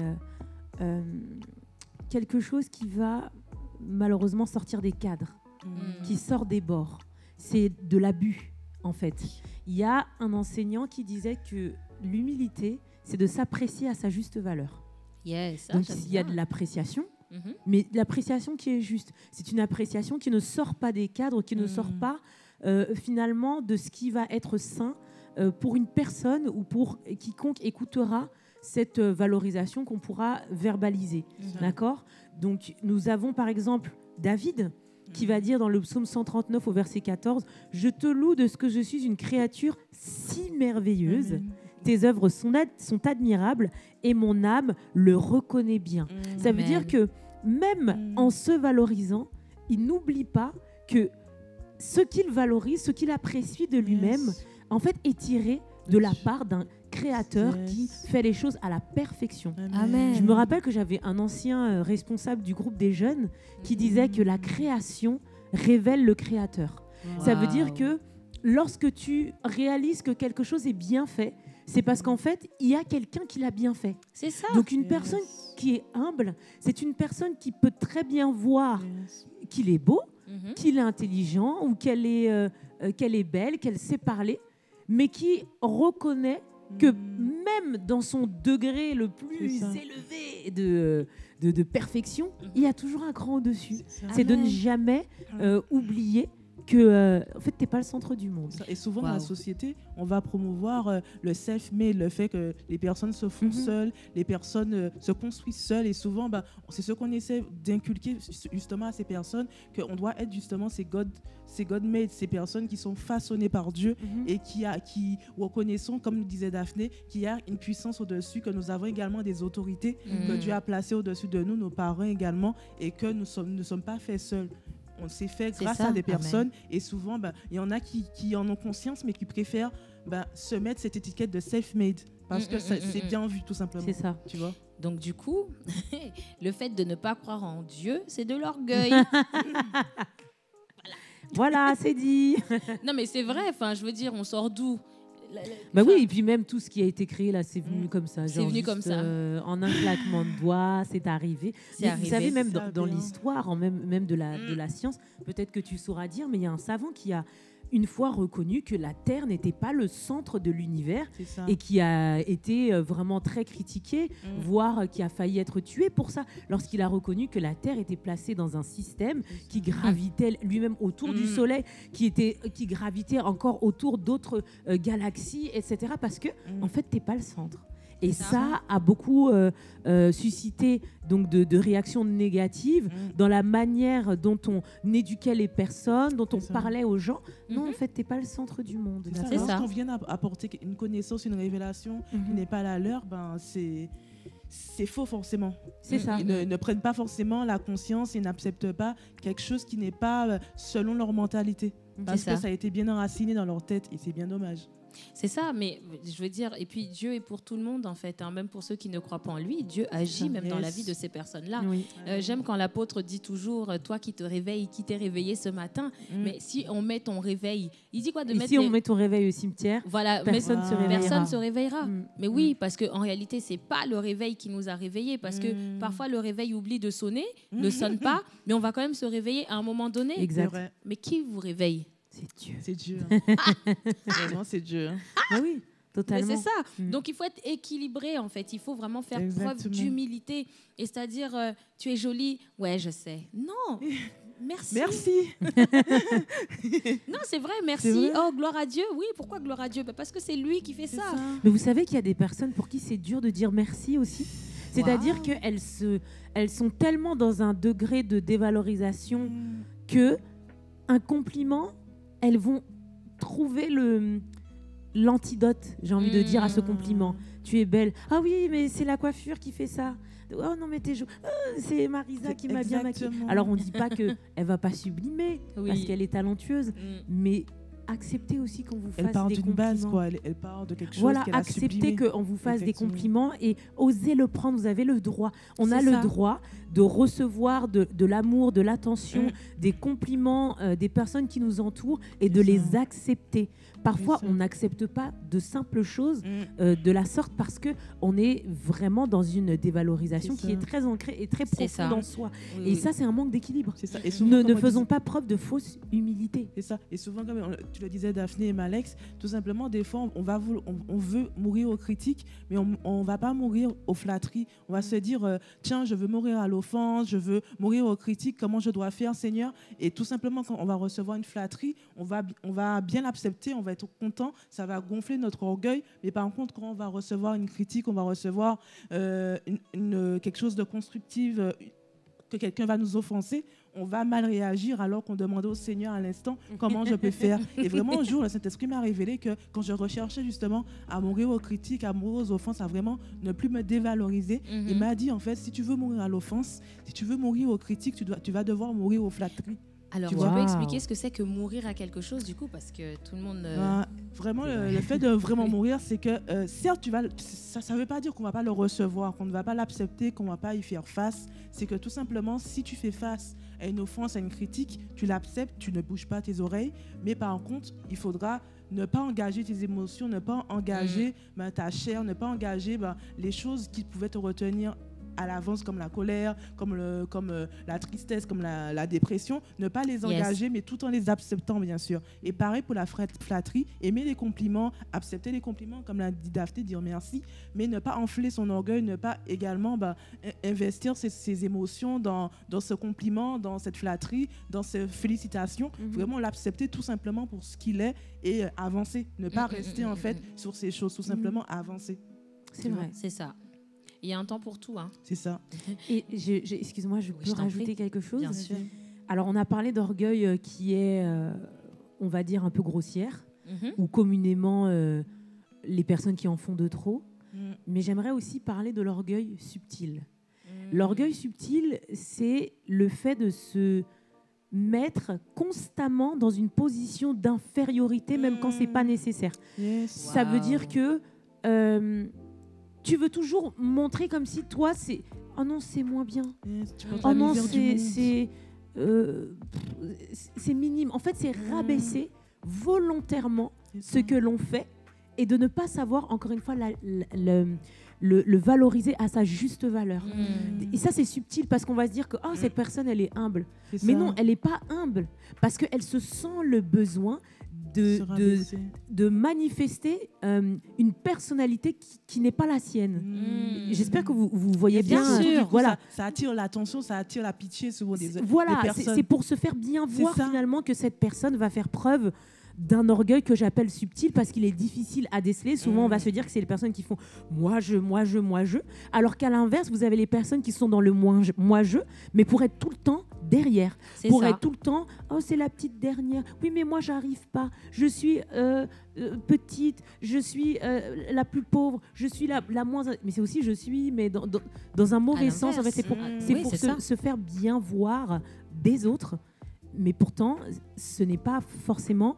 quelque chose qui va malheureusement sortir des cadres, qui sort des bords. C'est de l'abus, en fait. Il y a un enseignant qui disait que l'humilité, c'est de s'apprécier à sa juste valeur. Yes. Donc, il y a de l'appréciation, mais l'appréciation qui est juste. C'est une appréciation qui ne sort pas des cadres, qui ne sort pas finalement de ce qui va être sain pour une personne ou pour quiconque écoutera cette valorisation qu'on pourra verbaliser. D'accord ? Donc, nous avons par exemple David qui va dire dans le psaume 139 au verset 14 « Je te loue de ce que je suis une créature si merveilleuse. Amen. Tes œuvres sont admirables et mon âme le reconnaît bien. » Ça veut Amen. dire que même en se valorisant, il n'oublie pas que ce qu'il valorise, ce qu'il apprécie de lui-même, en fait, est tiré de la part d'un créateur qui fait les choses à la perfection. Amen. Je me rappelle que j'avais un ancien responsable du groupe des jeunes qui disait que la création révèle le créateur. Ça veut dire que lorsque tu réalises que quelque chose est bien fait, c'est parce qu'en fait, il y a quelqu'un qui l'a bien fait. C'est ça. Donc une personne qui est humble, c'est une personne qui peut très bien voir qu'il est beau, qu'il est intelligent ou qu'elle est belle, qu'elle sait parler, mais qui reconnaît que même dans son degré le plus élevé de perfection, il y a toujours un cran au-dessus. C'est de ne jamais oublier que en fait, tu n'es pas le centre du monde. Et souvent, dans la société, on va promouvoir le self-made, le fait que les personnes se font seules, les personnes se construisent seules. Et souvent, c'est ce qu'on essaie d'inculquer justement à ces personnes, qu'on doit être justement ces God-made, ces personnes qui sont façonnées par Dieu et qui reconnaissons, comme nous disait Daphné, qu'il y a une puissance au-dessus, que nous avons également des autorités que Dieu a placées au-dessus de nous, nos parents également, et que nous ne sommes pas faits seuls. On s'est fait grâce à des personnes. Et souvent, il y en a qui en ont conscience, mais qui préfèrent se mettre cette étiquette de self-made parce que c'est bien vu, tout simplement. C'est ça. Tu vois. Donc du coup, le fait de ne pas croire en Dieu, c'est de l'orgueil. Voilà, c'est dit. Non mais c'est vrai, enfin je veux dire, on sort d'où? Bah oui, et puis même tout ce qui a été créé là, c'est venu comme ça. C'est genre venu juste, comme ça. En un claquement de doigts, c'est arrivé. C'est Mais arrivé. vous savez, même C'est ça, dans bien. l'histoire, même de la science, peut-être que tu sauras dire, mais il y a un savant qui a une fois reconnu que la Terre n'était pas le centre de l'univers C'est ça. et qui a été vraiment très critiqué, voire qui a failli être tué pour ça, lorsqu'il a reconnu que la Terre était placée dans un système qui gravitait lui-même autour du Soleil, qui gravitait encore autour d'autres galaxies, etc. Parce que, en fait, tu n'es pas le centre. Et ça a beaucoup suscité donc de réactions négatives dans la manière dont on éduquait les personnes, dont on ça. parlait aux gens. Non, en fait, tu n'es pas le centre du monde. C'est ça. C'est ça. Lorsqu'on vient apporter une connaissance, une révélation qui n'est pas la leur, c'est faux forcément. C'est ça. Ils ne prennent pas forcément la conscience et n'acceptent pas quelque chose qui n'est pas selon leur mentalité. Parce que ça a été bien enraciné dans leur tête et c'est bien dommage. C'est ça, mais je veux dire, et puis Dieu est pour tout le monde en fait, hein, même pour ceux qui ne croient pas en lui, Dieu agit même dans la vie de ces personnes-là. Oui. J'aime quand l'apôtre dit toujours, toi qui te réveilles, qui t'es réveillé ce matin, mais si on met ton réveil, il dit quoi de Et mettre si on les- met ton réveil au cimetière, Voilà, personne mais se réveillera. personne se réveillera. Mm. Mais oui, parce qu'en réalité, c'est pas le réveil qui nous a réveillés, parce que parfois le réveil oublie de sonner, ne sonne pas, mais on va quand même se réveiller à un moment donné. C'est Exact. vrai. Mais qui vous réveille? C'est Dieu. C'est Dieu. Vraiment, c'est Dieu. Ah oui, Mais totalement. c'est ça. Mm. Donc il faut être équilibré en fait. Il faut vraiment faire preuve Exactement. d'humilité. Et c'est-à-dire, tu es jolie. Ouais, je sais. Non. Merci. Merci. Non, c'est vrai, merci. C'est vrai. Oh, gloire à Dieu. Oui, pourquoi gloire à Dieu? Parce que c'est lui qui fait ça. Mais vous savez qu'il y a des personnes pour qui c'est dur de dire merci aussi. C'est-à-dire qu'elles sont tellement dans un degré de dévalorisation que un compliment, elles vont trouver l'antidote, j'ai envie de dire, à ce compliment. Tu es belle. Ah oui, mais c'est la coiffure qui fait ça. Oh non, mais t'es jolie. C'est Marisa qui m'a bien maquillée. Exactement. Alors, on ne dit pas qu'elle ne va pas sublimer Oui. parce qu'elle est talentueuse, mais acceptez aussi qu'on vous Elle fasse part des d'une compliments. base, quoi. Elle part de quelque chose Voilà, qu'elle a acceptez sublimé. qu'on vous fasse des Effectivement. compliments et osez le prendre. Vous avez le droit. On a C'est le ça. droit de recevoir de l'amour, de l'attention, des compliments des personnes qui nous entourent et de C'est les ça. accepter. Parfois, C'est ça. on n'accepte pas de simples choses de la sorte parce qu'on est vraiment dans une dévalorisation C'est qui ça. est très ancrée et très C'est ça. profonde en soi. Oui, Et oui. ça, c'est un manque d'équilibre. C'est ça. Et souvent, Ne comme on faisons disait- pas preuve de fausse humilité. C'est ça. Et souvent, comme tu le disais, Daphné et Malex, tout simplement, des fois, on veut mourir aux critiques, mais on ne va pas mourir aux flatteries. On va se dire, tiens, je veux mourir à l'offense, je veux mourir aux critiques, comment je dois faire, Seigneur. Et tout simplement, quand on va recevoir une flatterie, on va bien l'accepter, on va être content, ça va gonfler notre orgueil. Mais par contre, quand on va recevoir une critique, on va recevoir quelque chose de constructif, que quelqu'un va nous offenser, on va mal réagir alors qu'on demandait au Seigneur à l'instant comment je peux faire. Et vraiment, un jour, le Saint-Esprit m'a révélé que quand je recherchais justement à mourir aux critiques, à mourir aux offenses, à vraiment ne plus me dévaloriser, il m'a dit en fait, si tu veux mourir à l'offense, si tu veux mourir aux critiques, tu vas devoir mourir aux flatteries. Alors, Tu tu vois. peux expliquer ce que c'est que mourir à quelque chose, du coup, parce que tout le monde... Ben, vraiment, le fait de vraiment mourir, c'est que certes, ça ne veut pas dire qu'on ne va pas le recevoir, qu'on ne va pas l'accepter, qu'on ne va pas y faire face. C'est que tout simplement, si tu fais face à une offense, à une critique, tu l'acceptes, tu ne bouges pas tes oreilles. Mais par contre, il faudra ne pas engager tes émotions, ne pas engager ta chair, ne pas engager les choses qui pouvaient te retenir à l'avance, comme la colère, comme la tristesse, comme la dépression, ne pas les engager, mais tout en les acceptant, bien sûr. Et pareil pour la flatterie, aimer les compliments, accepter les compliments, comme l'a dit Daphné, dire merci, mais ne pas enfler son orgueil, ne pas également investir ses émotions dans ce compliment, dans cette flatterie, dans ces félicitations, vraiment l'accepter tout simplement pour ce qu'il est et avancer, ne pas rester en fait sur ces choses, tout simplement avancer. C'est vrai. C'est ça. Il y a un temps pour tout, hein. C'est ça. Et excuse-moi, je peux je t'en rajouter prie. quelque chose? Bien sûr. Alors, on a parlé d'orgueil qui est, on va dire, un peu grossière, Mhm. ou communément les personnes qui en font de trop. Mm. Mais j'aimerais aussi parler de l'orgueil subtil. Mm. L'orgueil subtil, c'est le fait de se mettre constamment dans une position d'infériorité, même quand c'est pas nécessaire. Yes. Ça veut Wow. dire que tu veux toujours montrer comme si toi, c'est... Oh non, c'est moins bien. Yes, tu portes Oh la non, misère du monde. c'est minime. En fait, c'est rabaisser volontairement C'est ce ça. que l'on fait et de ne pas savoir, encore une fois, le valoriser à sa juste valeur. Mm. Et ça, c'est subtil parce qu'on va se dire que oh, cette personne, elle est humble. C'est Mais ça. non, elle n'est pas humble parce qu'elle se sent le besoin Se rabaisser. de manifester une personnalité qui n'est pas la sienne. Mm. J'espère que vous voyez Bien bien. sûr. Voilà. Ça attire l'attention, ça attire la pitié souvent des Voilà, des c'est personnes. pour se faire bien C'est voir ça. finalement que cette personne va faire preuve d'un orgueil que j'appelle subtil parce qu'il est difficile à déceler. Souvent, on va se dire que c'est les personnes qui font moi, je, alors qu'à l'inverse, vous avez les personnes qui sont dans le moi, je, mais pour être tout le temps derrière. C'est Pour ça. être tout le temps, oh, c'est la petite dernière. Oui, mais moi, j'arrive pas. Je suis petite, je suis la plus pauvre, je suis la moins... Mais c'est aussi je suis, mais dans un mauvais sens. En fait, c'est pour, l'inverse. c'est Oui, pour c'est ça. se faire bien voir des autres. Mais pourtant, ce n'est pas forcément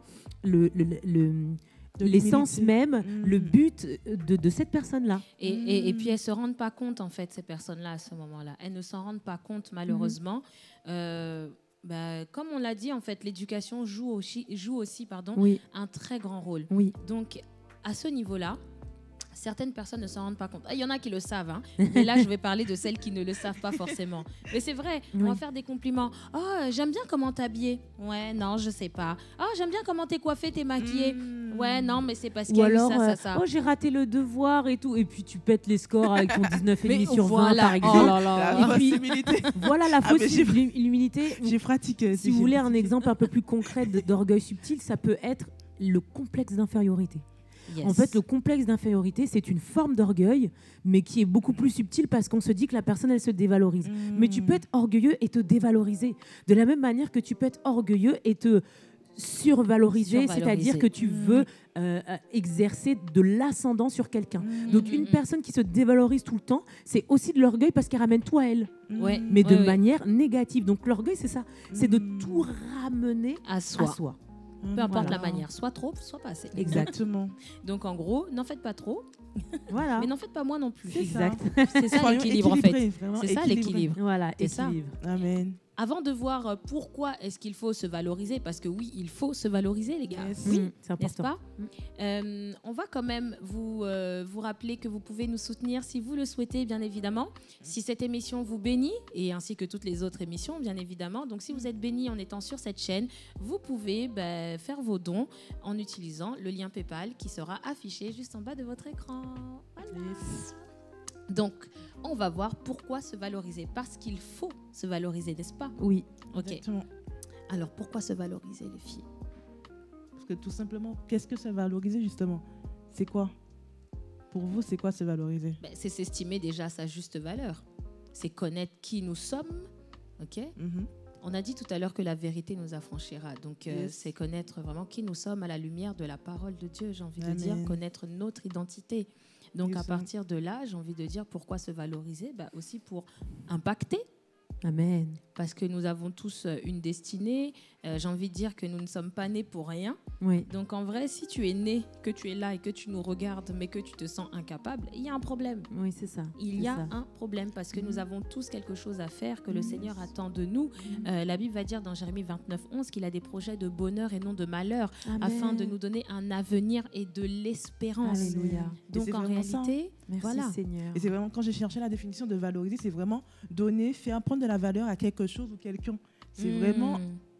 l'essence l'humilité. même, le but de cette personne-là. Et puis elles se rendent pas compte en fait ces personnes-là à ce moment-là. Elles ne s'en rendent pas compte malheureusement. Comme on l'a dit en fait, l'éducation joue aussi Oui, un très grand rôle. oui. Donc à ce niveau-là, certaines personnes ne s'en rendent pas compte. Il y en a qui le savent, hein, mais là je vais parler de celles qui ne le savent pas forcément. Mais c'est vrai, on va Oui. faire des compliments. Oh, j'aime bien comment t'es habillée. Ouais, non, je sais pas. Oh, j'aime bien comment t'es coiffée, t'es maquillée. Ouais, non, mais c'est parce qu'il y Ou a eu alors, ça. oh, j'ai raté le devoir et tout. Et puis tu pètes les scores avec ton 19,5 Mais sur 20, voilà. par Oh exemple. là là. La Et fausse puis- humilité. Voilà la Ah, fausse mais j'ai- humilité. J'ai pratiqué. Si vous voulez un exemple un peu plus concret d'orgueil subtil, ça peut être le complexe d'infériorité. Yes. En fait, le complexe d'infériorité, c'est une forme d'orgueil, mais qui est beaucoup plus subtile parce qu'on se dit que la personne, elle se dévalorise. Mais tu peux être orgueilleux et te dévaloriser. De la même manière que tu peux être orgueilleux et te survaloriser, c'est-à-dire que tu veux exercer de l'ascendant sur quelqu'un. Donc, une personne qui se dévalorise tout le temps, c'est aussi de l'orgueil parce qu'elle ramène tout à elle, Ouais. mais de Ouais. manière négative. Donc, l'orgueil, c'est ça. C'est de tout ramener À à soi. soi. Peu importe Voilà. la manière, soit trop, soit pas assez. Exactement. Donc en gros, n'en faites pas trop, Voilà. mais n'en faites pas moins non plus. C'est ça. Exact. C'est ça Soyons l'équilibre en fait. équilibrés, vraiment C'est ça équilibrés. l'équilibre. Voilà, C'est ça. équilibre. Amen. Avant de voir pourquoi est-ce qu'il faut se valoriser, parce que oui, il faut se valoriser les gars. Yes. Oui, C'est n'est-ce important. pas On va quand même vous rappeler que vous pouvez nous soutenir si vous le souhaitez, bien évidemment. Si cette émission vous bénit, et ainsi que toutes les autres émissions, bien évidemment. Donc, si vous êtes béni en étant sur cette chaîne, vous pouvez faire vos dons en utilisant le lien PayPal qui sera affiché juste en bas de votre écran. Voilà. Yes. Donc, on va voir pourquoi se valoriser. Parce qu'il faut se valoriser, n'est-ce pas? Oui. Ok. Exactement. Alors, pourquoi se valoriser, les filles? Parce que tout simplement, qu'est-ce que se valoriser justement? C'est quoi? Pour vous, c'est quoi se valoriser? C'est s'estimer déjà à sa juste valeur. C'est connaître qui nous sommes. Ok. Mhm. On a dit tout à l'heure que la vérité nous affranchira. Donc, Yes. c'est connaître vraiment qui nous sommes à la lumière de la parole de Dieu, j'ai envie de Amen. dire, connaître notre identité. Donc, Yes, à sir. partir de là, j'ai envie de dire pourquoi se valoriser, aussi pour impacter. Amen. Parce que nous avons tous une destinée. J'ai envie de dire que nous ne sommes pas nés pour rien. Oui. Donc en vrai, si tu es né, que tu es là et que tu nous regardes, mais que tu te sens incapable, il y a un problème. Oui, c'est ça. Il C'est y a ça. un problème parce que nous avons tous quelque chose à faire, que le Mhm. Seigneur attend de nous. La Bible va dire dans Jérémie 29:11 qu'il a des projets de bonheur et non de malheur, Amen. afin de nous donner un avenir et de l'espérance. Alléluia. Et Donc c'est en vraiment ça, hein. réalité, Merci voilà. Seigneur. Et c'est vraiment, quand j'ai cherché la définition de valoriser, c'est vraiment donner, faire prendre de la valeur à quelque chose ou quelqu'un. C'est vraiment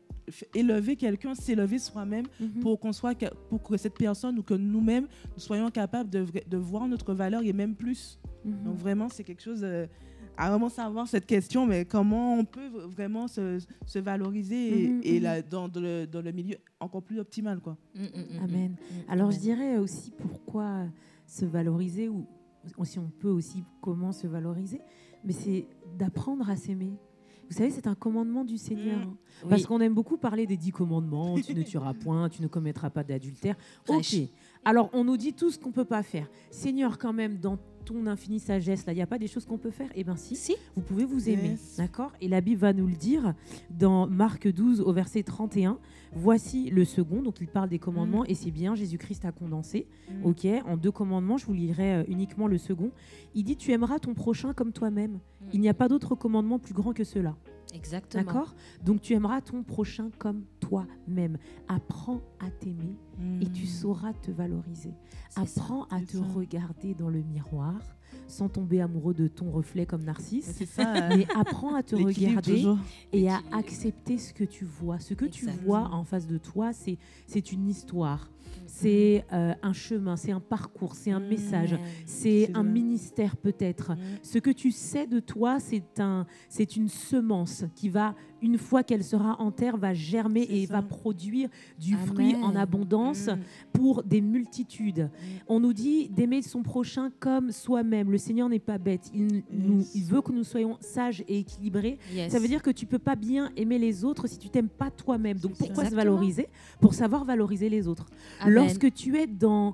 élever quelqu'un, s'élever soi-même Mhm. pour pour que cette personne ou que nous-mêmes, nous soyons capables de voir notre valeur et même plus. Mhm. Donc vraiment, c'est quelque chose à vraiment savoir cette question, mais comment on peut vraiment se valoriser Mhm, et mhm. là, dans le milieu encore plus optimal, quoi. Amen. Alors, je dirais aussi pourquoi se valoriser, ou si on peut aussi comment se valoriser, mais c'est d'apprendre à s'aimer. Vous savez, c'est un commandement du Seigneur. hein. Parce Oui. qu'on aime beaucoup parler des 10 commandements. Tu ne tueras point, tu ne commettras pas d'adultère. Fraîche. Ok. Alors, on nous dit tout ce qu'on ne peut pas faire. Seigneur, quand même, dans ton infinie sagesse, là, il n'y a pas des choses qu'on peut faire? Eh bien, si. Si. Vous pouvez vous aimer, Yes. d'accord? Et la Bible va nous le dire dans Marc 12 au verset 31. Voici le second, donc il parle des commandements, et c'est bien, Jésus-Christ a condensé. Ok, en 2 commandements, je vous lirai uniquement le second. Il dit, tu aimeras ton prochain comme toi-même. Il n'y a pas d'autre commandement plus grand que cela. Exactement. D'accord? Donc tu aimeras ton prochain comme toi-même. Apprends à t'aimer et tu sauras te valoriser. C'est ça. Apprends à c'est te ça. regarder dans le miroir sans tomber amoureux de ton reflet comme Narcisse. C'est ça. Mais apprends à te l'équilibre regarder toujours. et à L'équilibre. accepter ce que tu vois. Ce que tu Exactement. vois en face de toi, c'est une histoire, c'est un chemin, c'est un parcours, c'est un message, c'est C'est un vrai. ministère peut-être. Ce que tu sais de toi, c'est une semence qui va, une fois qu'elle sera en terre, va germer C'est et ça. va produire du Amen. fruit en abondance pour des multitudes. On nous dit d'aimer son prochain comme soi-même. Le Seigneur n'est pas bête. Il veut que nous soyons sages et équilibrés. Yes. Ça veut dire que tu peux pas bien aimer les autres si tu t'aimes pas toi-même. Donc C'est ça. pourquoi se Exactement. valoriser? Pour savoir valoriser les autres. Amen. Lorsque tu es dans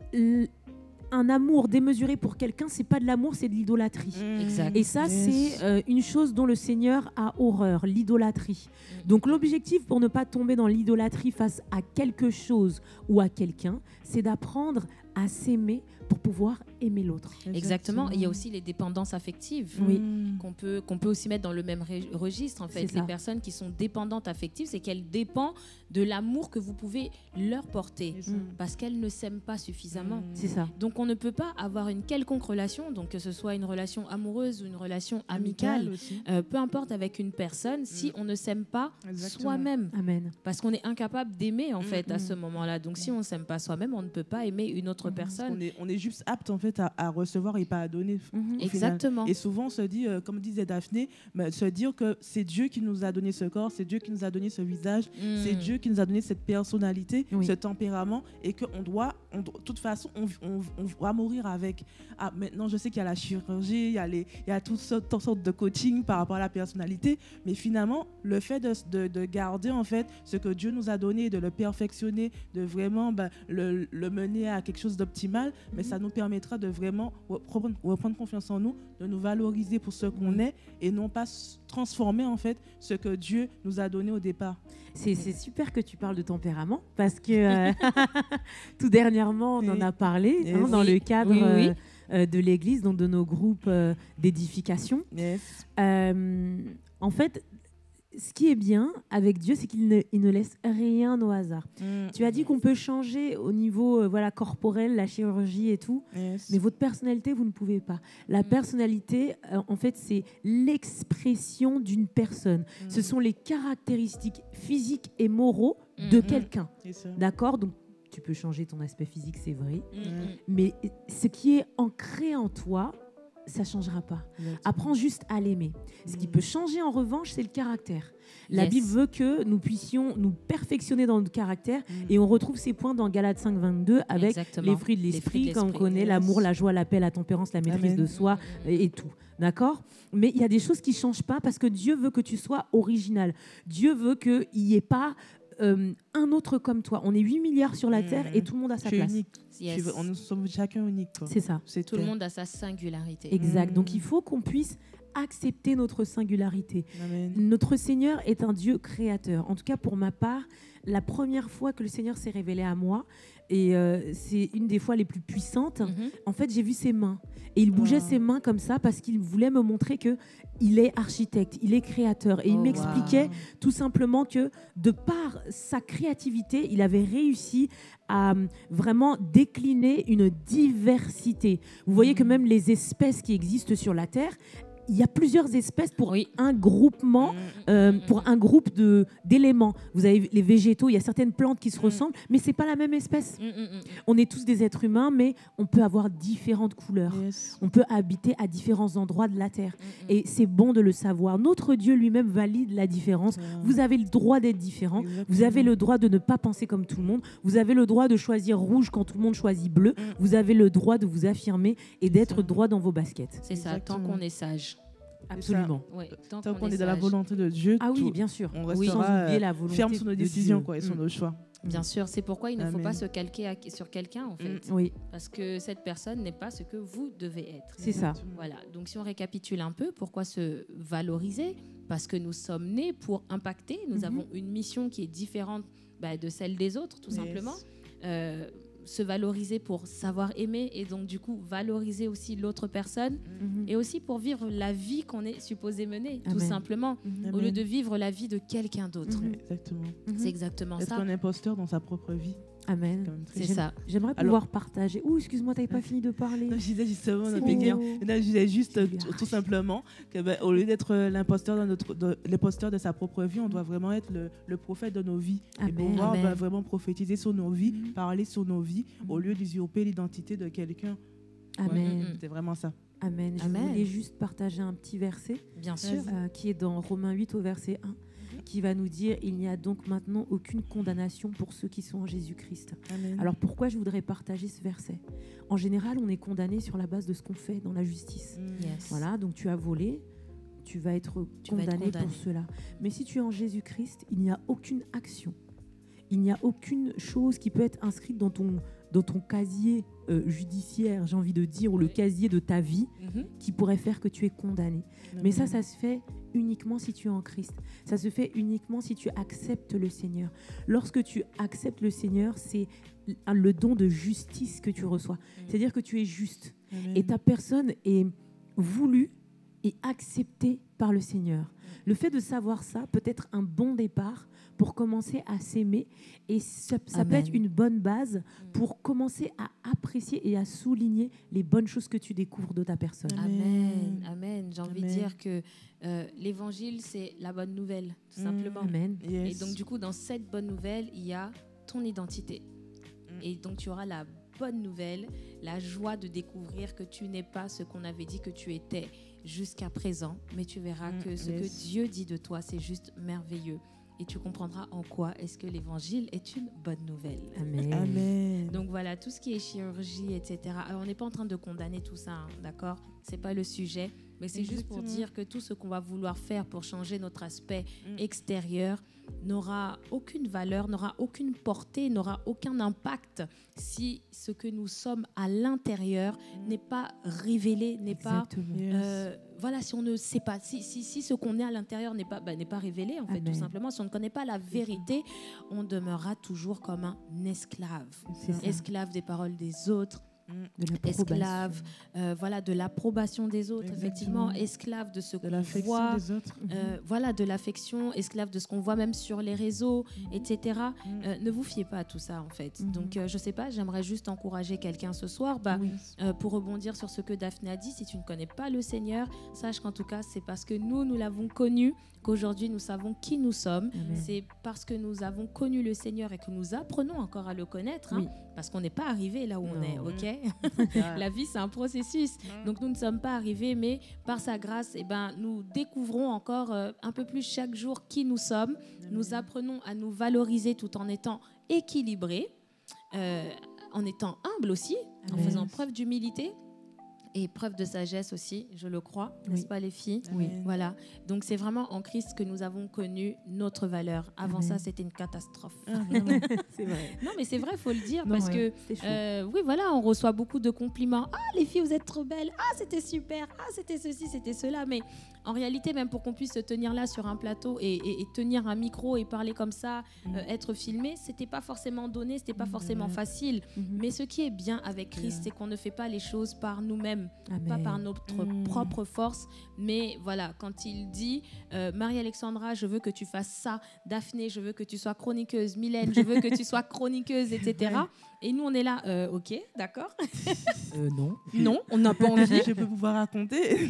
un amour démesuré pour quelqu'un, c'est pas de l'amour, c'est de l'idolâtrie. Exact. Et ça, Yes. c'est une chose dont le Seigneur a horreur, l'idolâtrie. Donc l'objectif pour ne pas tomber dans l'idolâtrie face à quelque chose ou à quelqu'un, c'est d'apprendre à s'aimer pour pouvoir aimer l'autre. Exactement. Il y a aussi les dépendances affectives. Oui. Qu'on peut aussi mettre dans le même registre en fait. C'est ça. Les personnes qui sont dépendantes affectives, c'est qu'elles dépendent de l'amour que vous pouvez leur porter parce qu'elles ne s'aiment pas suffisamment. C'est ça. Donc on ne peut pas avoir une quelconque relation, donc que ce soit une relation amoureuse ou une relation amicale, aussi. peu importe avec une personne, si on ne s'aime pas Exactement. soi-même. Amen. Parce qu'on est incapable d'aimer en fait à ce moment-là. Donc si on ne s'aime pas soi-même, on ne peut pas aimer une autre l'autre personne. On est juste apte en fait à recevoir et pas à donner. Mhm. au final. Exactement. Et souvent on se dit, comme disait Daphné, se dire que c'est Dieu qui nous a donné ce corps, c'est Dieu qui nous a donné ce visage, c'est Dieu qui nous a donné cette personnalité, Oui. ce tempérament, et que de toute façon, on va mourir avec. Ah, maintenant, je sais qu'il y a la chirurgie, il y a toutes sortes de coaching par rapport à la personnalité, mais finalement, le fait de garder en fait ce que Dieu nous a donné, de le perfectionner, de vraiment le mener à quelque chose d'optimal, mais ça nous permettra de vraiment reprendre confiance en nous, de nous valoriser pour ce qu'on est et non pas transformer en fait ce que Dieu nous a donné au départ. C'est super que tu parles de tempérament parce que tout dernièrement, on en a parlé Yes. dans le cadre Oui. de l'Église, donc de nos groupes d'édification. Yes. En fait, ce qui est bien avec Dieu, c'est qu'il ne laisse rien au hasard. Tu as dit qu'on peut changer au niveau corporel, la chirurgie et tout, Yes. mais votre personnalité, vous ne pouvez pas. La personnalité, en fait, c'est l'expression d'une personne. Ce sont les caractéristiques physiques et moraux de quelqu'un. C'est ça. D'accord ? Donc, tu peux changer ton aspect physique, c'est vrai. Mm. Mais ce qui est ancré en toi, ça ne changera pas. Apprends juste à l'aimer. Ce qui peut changer en revanche, c'est le caractère. La Yes. Bible veut que nous puissions nous perfectionner dans notre caractère et on retrouve ces points dans Galates 5, 22 avec Exactement. les fruits de Les fruits l'esprit, de comme on l'esprit. connaît Yes. l'amour, la joie, la paix, la tempérance, la maîtrise Amen. de soi et tout. D'accord ? Mais il y a des choses qui ne changent pas parce que Dieu veut que tu sois original. Dieu veut qu'il n'y ait pas un autre comme toi. On est 8 milliards sur la Terre et tout le monde a sa Tu es place. unique. Yes. Nous sommes chacun uniques. quoi. C'est ça. C'est Tout le clair. monde a sa singularité. Exact. Mm. Donc il faut qu'on puisse accepter notre singularité. Amen. Notre Seigneur est un Dieu créateur. En tout cas, pour ma part, la première fois que le Seigneur s'est révélé à moi, et c'est une des fois les plus puissantes, Mhm. en fait, j'ai vu ses mains. Et il bougeait Wow. ses mains comme ça parce qu'il voulait me montrer qu'il est architecte, il est créateur. Et il Oh, m'expliquait Wow. tout simplement que de par sa créativité, il avait réussi à vraiment décliner une diversité. Vous voyez que même les espèces qui existent sur la Terre, il y a plusieurs espèces pour Oui. un groupement, pour un groupe d'éléments. Vous avez les végétaux, il y a certaines plantes qui se ressemblent, mais c'est pas la même espèce. On est tous des êtres humains, mais on peut avoir différentes couleurs. Yes. On peut habiter à différents endroits de la Terre. Et c'est bon de le savoir. Notre Dieu lui-même valide la différence. Vous avez le droit d'être différent. Vous avez le droit de ne pas penser comme tout le monde. Vous avez le droit de choisir rouge quand tout le monde choisit bleu. Vous avez le droit de vous affirmer et d'être droit dans vos baskets. C'est ça, tant Exactement. qu'on est sage. Absolument. Ouais, Tant qu'on est dans la volonté de Dieu, Ah oui, tout- bien sûr. on Oui, sans restera oublier la volonté ferme sur nos de décisions Dieu. quoi, et sur nos choix. Bien sûr, c'est pourquoi il ne faut Amen. pas se calquer sur quelqu'un en fait. Oui, Parce que cette personne n'est pas ce que vous devez être. c'est ça. Voilà, donc si on récapitule un peu, pourquoi se valoriser ? Parce que nous sommes nés pour impacter, nous avons une mission qui est différente de celle des autres, tout Yes. simplement. Se valoriser pour savoir aimer et donc du coup valoriser aussi l'autre personne Mhm. et aussi pour vivre la vie qu'on est supposé mener, tout Amen. simplement, Mhm. au lieu de vivre la vie de quelqu'un d'autre. Mhm. Exactement. C'est exactement Être ça. un imposteur dans sa propre vie. Amen. quand même très C'est J'aime- ça. J'aimerais Alors- pouvoir partager. Ouh, excuse-moi, t'avais pas fini de parler. Non, je disais justement, C'est notre Péguerre. beau. Je disais juste C'est tout bien. simplement que au lieu d'être l'imposteur l'imposteur de sa propre vie, on doit vraiment être le prophète de nos vies et Amen. pouvoir Amen. vraiment prophétiser sur nos vies, Mhm. parler sur nos vies au lieu d'usurper l'identité de quelqu'un. Amen. Mhm. C'est vraiment ça. Amen. Je Amen. voulais juste partager un petit verset Bien sûr. qui est dans Romains 8 au verset 1, qui va nous dire « Il n'y a donc maintenant aucune condamnation pour ceux qui sont en Jésus-Christ ». Amen. Alors pourquoi je voudrais partager ce verset ? En général, on est condamné sur la base de ce qu'on fait dans la justice. Yes. Voilà, donc tu as volé, tu vas être Tu vas être condamné condamné. pour cela. Mais si tu es en Jésus-Christ, il n'y a aucune action. Il n'y a aucune chose qui peut être inscrite dans ton casier judiciaire, j'ai envie de dire, ou le Oui. casier de ta vie, Mhm. qui pourrait faire que tu es condamné. Mais ça se fait uniquement si tu es en Christ. Ça se fait uniquement si tu acceptes le Seigneur. Lorsque tu acceptes le Seigneur, c'est le don de justice que tu reçois. C'est-à-dire que tu es juste. Amen. Et ta personne est voulue et acceptée par le Seigneur. Le fait de savoir ça peut être un bon départ pour commencer à s'aimer et ça peut Amen. être une bonne base pour commencer à apprécier et à souligner les bonnes choses que tu découvres de ta personne. Amen. Amen. J'ai envie de Amen. dire que l'évangile, c'est la bonne nouvelle, tout simplement. Amen. Yes. Et donc, du coup, dans cette bonne nouvelle, il y a ton identité. Et donc, tu auras la bonne nouvelle, la joie de découvrir que tu n'es pas ce qu'on avait dit que tu étais jusqu'à présent, mais tu verras que ce que Dieu dit de toi, c'est juste merveilleux. Et tu comprendras en quoi est-ce que l'évangile est une bonne nouvelle. Amen. Amen. Donc voilà, tout ce qui est chirurgie, etc. Alors, on n'est pas en train de condamner tout ça, hein, d'accord ? C'est pas le sujet, mais c'est juste pour Exactement. dire que tout ce qu'on va vouloir faire pour changer notre aspect extérieur n'aura aucune valeur, n'aura aucune portée, n'aura aucun impact si ce que nous sommes à l'intérieur n'est pas révélé, n'est pas... Exactement. Yes. Voilà, si on ne sait pas, si ce qu'on est à l'intérieur n'est pas révélé, en fait, Amen. tout simplement, si on ne connaît pas la vérité, on demeurera toujours comme un esclave. C'est ça. Esclave des paroles des autres, De l'approbation. esclave voilà, de l'approbation des autres, Exactement. effectivement, esclave de ce De qu'on l'affection voit, des autres. voilà, de l'affection, esclave de ce qu'on voit même sur les réseaux, etc. Ne vous fiez pas à tout ça, en fait. Donc, je sais pas, j'aimerais juste encourager quelqu'un ce soir, pour rebondir sur ce que Daphné a dit. Si tu ne connais pas le Seigneur, sache qu'en tout cas, c'est parce que nous l'avons connu qu'aujourd'hui, nous savons qui nous sommes. Amen. C'est parce que nous avons connu le Seigneur et que nous apprenons encore à le connaître, hein, Oui. parce qu'on n'est pas arrivé là où on Non. est, ok? La vie, c'est un processus. Donc, nous ne sommes pas arrivés, mais par sa grâce, eh ben, nous découvrons encore un peu plus chaque jour qui nous sommes. Nous apprenons à nous valoriser tout en étant équilibrés, en étant humbles aussi, en Amen. faisant preuve d'humilité et preuve de sagesse aussi, je le crois, n'est-ce Oui. pas les filles? Oui. Voilà. Donc, c'est vraiment en Christ que nous avons connu notre valeur. Avant Amen. ça, c'était une catastrophe. C'est vrai. Non, mais c'est vrai, il faut le dire, Non, parce ouais, que c'est chaud. oui, voilà, on reçoit beaucoup de compliments. Ah, les filles, vous êtes trop belles. Ah, c'était super. Ah, c'était ceci, c'était cela. Mais en réalité, même pour qu'on puisse se tenir là sur un plateau et tenir un micro et parler comme ça, être filmé, c'était pas forcément donné, c'était pas forcément facile. Mais ce qui est bien avec Christ, c'est qu'on ne fait pas les choses par nous-mêmes, pas Amen. par notre propre force. Mais voilà, quand il dit Marie-Alexandra, je veux que tu fasses ça. Daphné, je veux que tu sois chroniqueuse. Mylène, je veux que tu sois chroniqueuse, etc. Et nous, on est là, ok, d'accord. Non. Non, on n'a pas envie. Je peux pouvoir raconter.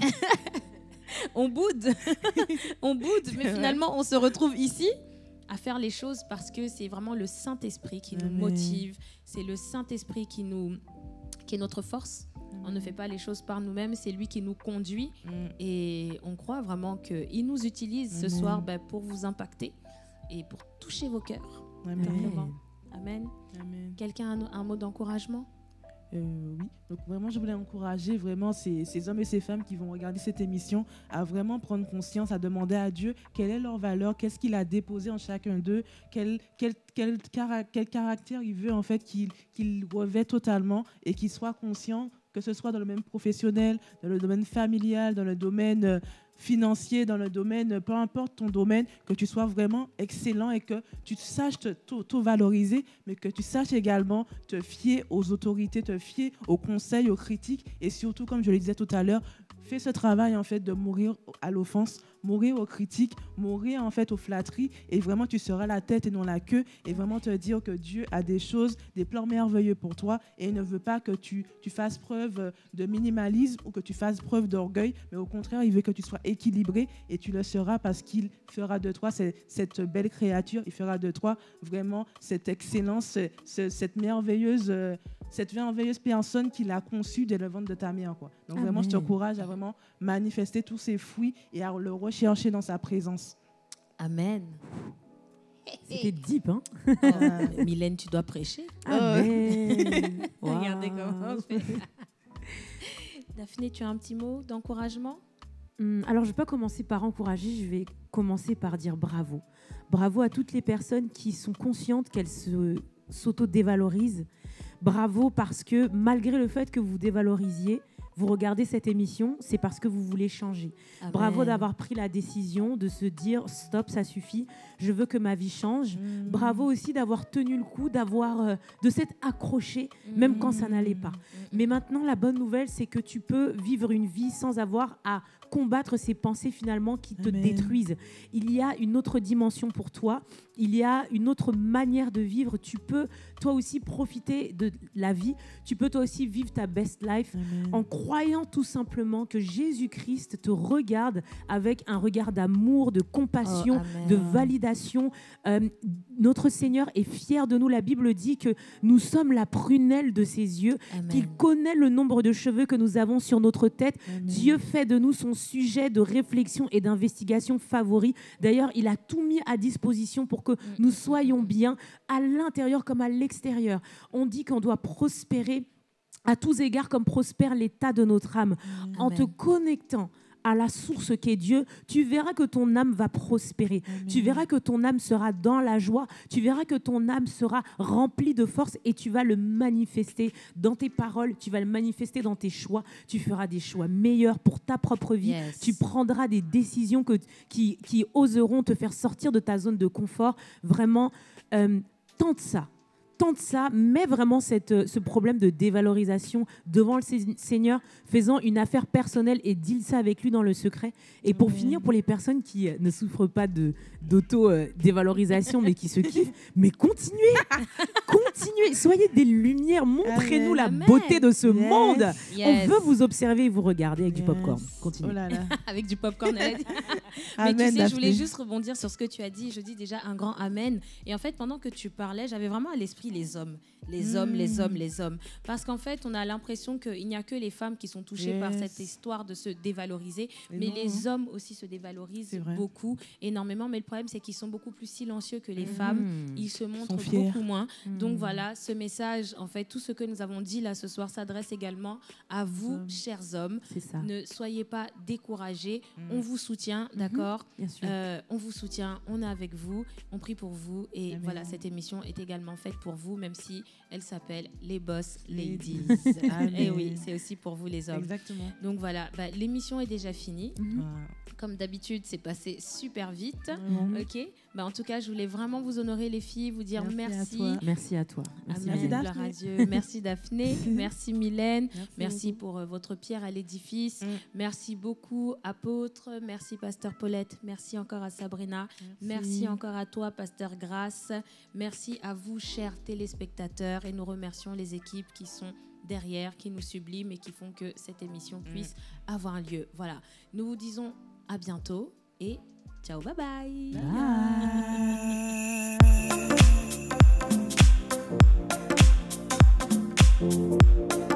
On boude. On boude, mais finalement, on se retrouve ici à faire les choses parce que c'est vraiment le Saint-Esprit qui nous Amen. motive. C'est le Saint-Esprit qui est notre force. On ne fait pas les choses par nous-mêmes, c'est lui qui nous conduit. Et on croit vraiment qu'il nous utilise ce Amen. soir pour vous impacter et pour toucher vos cœurs. Amen. Simplement. Amen. Amen. Quelqu'un a un mot d'encouragement? Oui, donc vraiment je voulais encourager vraiment ces hommes et ces femmes qui vont regarder cette émission à vraiment prendre conscience, à demander à Dieu quelle est leur valeur, qu'est-ce qu'il a déposé en chacun d'eux, quel caractère il veut en fait qu'ils revêtent totalement et qu'ils soient conscients, que ce soit dans le domaine professionnel, dans le domaine familial, dans le domaine financier, dans le domaine, peu importe ton domaine, que tu sois vraiment excellent et que tu saches t'auto-valoriser, mais que tu saches également te fier aux autorités, te fier aux conseils, aux critiques et surtout, comme je le disais tout à l'heure, fais ce travail en fait de mourir à l'offense, mourir aux critiques, mourir en fait aux flatteries et vraiment tu seras la tête et non la queue et vraiment te dire que Dieu a des choses, des plans merveilleux pour toi et il ne veut pas que tu fasses preuve de minimalisme ou que tu fasses preuve d'orgueil, mais au contraire, il veut que tu sois équilibré et tu le seras parce qu'il fera de toi cette belle créature, il fera de toi vraiment cette excellence, cette merveilleuse personne qu'il a conçue dès le ventre de ta mère, quoi. Donc vraiment, je Amen. t'encourage à vraiment manifester tous ces fruits et à le rechercher dans sa présence. Amen. C'était deep, hein? Mylène, tu dois prêcher. Amen. Regardez Wow. comment on fait. Daphné, tu as un petit mot d'encouragement? Alors, je ne vais pas commencer par encourager, je vais commencer par dire bravo. Bravo à toutes les personnes qui sont conscientes qu'elles s'auto-dévalorisent. Bravo parce que malgré le fait que vous dévalorisiez, vous regardez cette émission, c'est parce que vous voulez changer. Bravo d'avoir pris la décision de se dire stop, ça suffit, je veux que ma vie change. Bravo aussi d'avoir tenu le coup, de s'être accroché même quand ça n'allait pas. Mais maintenant, la bonne nouvelle, c'est que tu peux vivre une vie sans avoir à combattre ces pensées finalement qui te Amen. détruisent. Il y a une autre dimension pour toi, il y a une autre manière de vivre. Tu peux toi aussi profiter de la vie, tu peux toi aussi vivre ta best life Amen. en croyant croyant tout simplement que Jésus-Christ te regarde avec un regard d'amour, de compassion, amen. de validation. Notre Seigneur est fier de nous. La Bible dit que nous sommes la prunelle de ses yeux, Amen. qu'il connaît le nombre de cheveux que nous avons sur notre tête. Amen. Dieu fait de nous son sujet de réflexion et d'investigation favori. D'ailleurs, il a tout mis à disposition pour que nous soyons bien à l'intérieur comme à l'extérieur. On dit qu'on doit prospérer à tous égards comme prospère l'état de notre âme. En te connectant à la source qu'est Dieu, tu verras que ton âme va prospérer. Amen. Tu verras que ton âme sera dans la joie. Tu verras que ton âme sera remplie de force et tu vas le manifester dans tes paroles. Tu vas le manifester dans tes choix. Tu feras des choix meilleurs pour ta propre vie. Yes. Tu prendras des décisions qui oseront te faire sortir de ta zone de confort. Vraiment, tente ça. Tente ça, mets vraiment ce problème de dévalorisation devant le Seigneur, faisant une affaire personnelle et deal ça avec lui dans le secret. Et pour finir, pour les personnes qui ne souffrent pas d'auto-dévalorisation, mais qui se kiffent, mais continuez, soyez des lumières, montrez-nous la Amen. beauté de ce Yes. monde. Yes. On veut vous observer et vous regarder avec du Yes. popcorn. Continuez. Oh là là. Avec du popcorn. elle a dit. Mais Amen, tu sais, je Daphné. voulais juste rebondir sur ce que tu as dit. Je dis déjà un grand amen. Et en fait, pendant que tu parlais, j'avais vraiment à l'esprit les hommes. Les hommes, les hommes, les hommes. Parce qu'en fait, on a l'impression qu'il n'y a que les femmes qui sont touchées par Yes. cette histoire de se dévaloriser. Et Mais non, les hommes aussi se dévalorisent C'est vrai. beaucoup, énormément. Mais le problème, c'est qu'ils sont beaucoup plus silencieux que les femmes. Mmh. Ils se montrent fiers. beaucoup moins. Donc voilà, ce message, en fait, tout ce que nous avons dit là ce soir s'adresse également à vous, hommes. chers hommes. C'est ça, Ne soyez pas découragés. Mm. On vous soutient, d'accord. bien sûr. On vous soutient, on est avec vous, on prie pour vous. Et Amen. voilà, cette émission est également faite pour vous, même si elle s'appelle Les Boss Ladies. Amen. Et oui, c'est aussi pour vous les hommes. Exactement. Donc voilà, bah, l'émission est déjà finie. Mhm. Comme d'habitude, c'est passé super vite. Vraiment. Ok. Bah, en tout cas, je voulais vraiment vous honorer les filles, vous dire Merci merci. à toi. Merci à toi. Merci, Amen, Amen. gloire à Dieu. Merci Daphné, merci Mylène, merci beaucoup. pour votre pierre à l'édifice. Mm. Merci beaucoup apôtre, merci pasteur Paulette, merci encore à Sabrina, merci encore à toi pasteur Grace, merci à vous chers téléspectateurs et nous remercions les équipes qui sont derrière, qui nous subliment et qui font que cette émission puisse avoir lieu. Voilà, nous vous disons à bientôt et ciao, bye bye. Bye.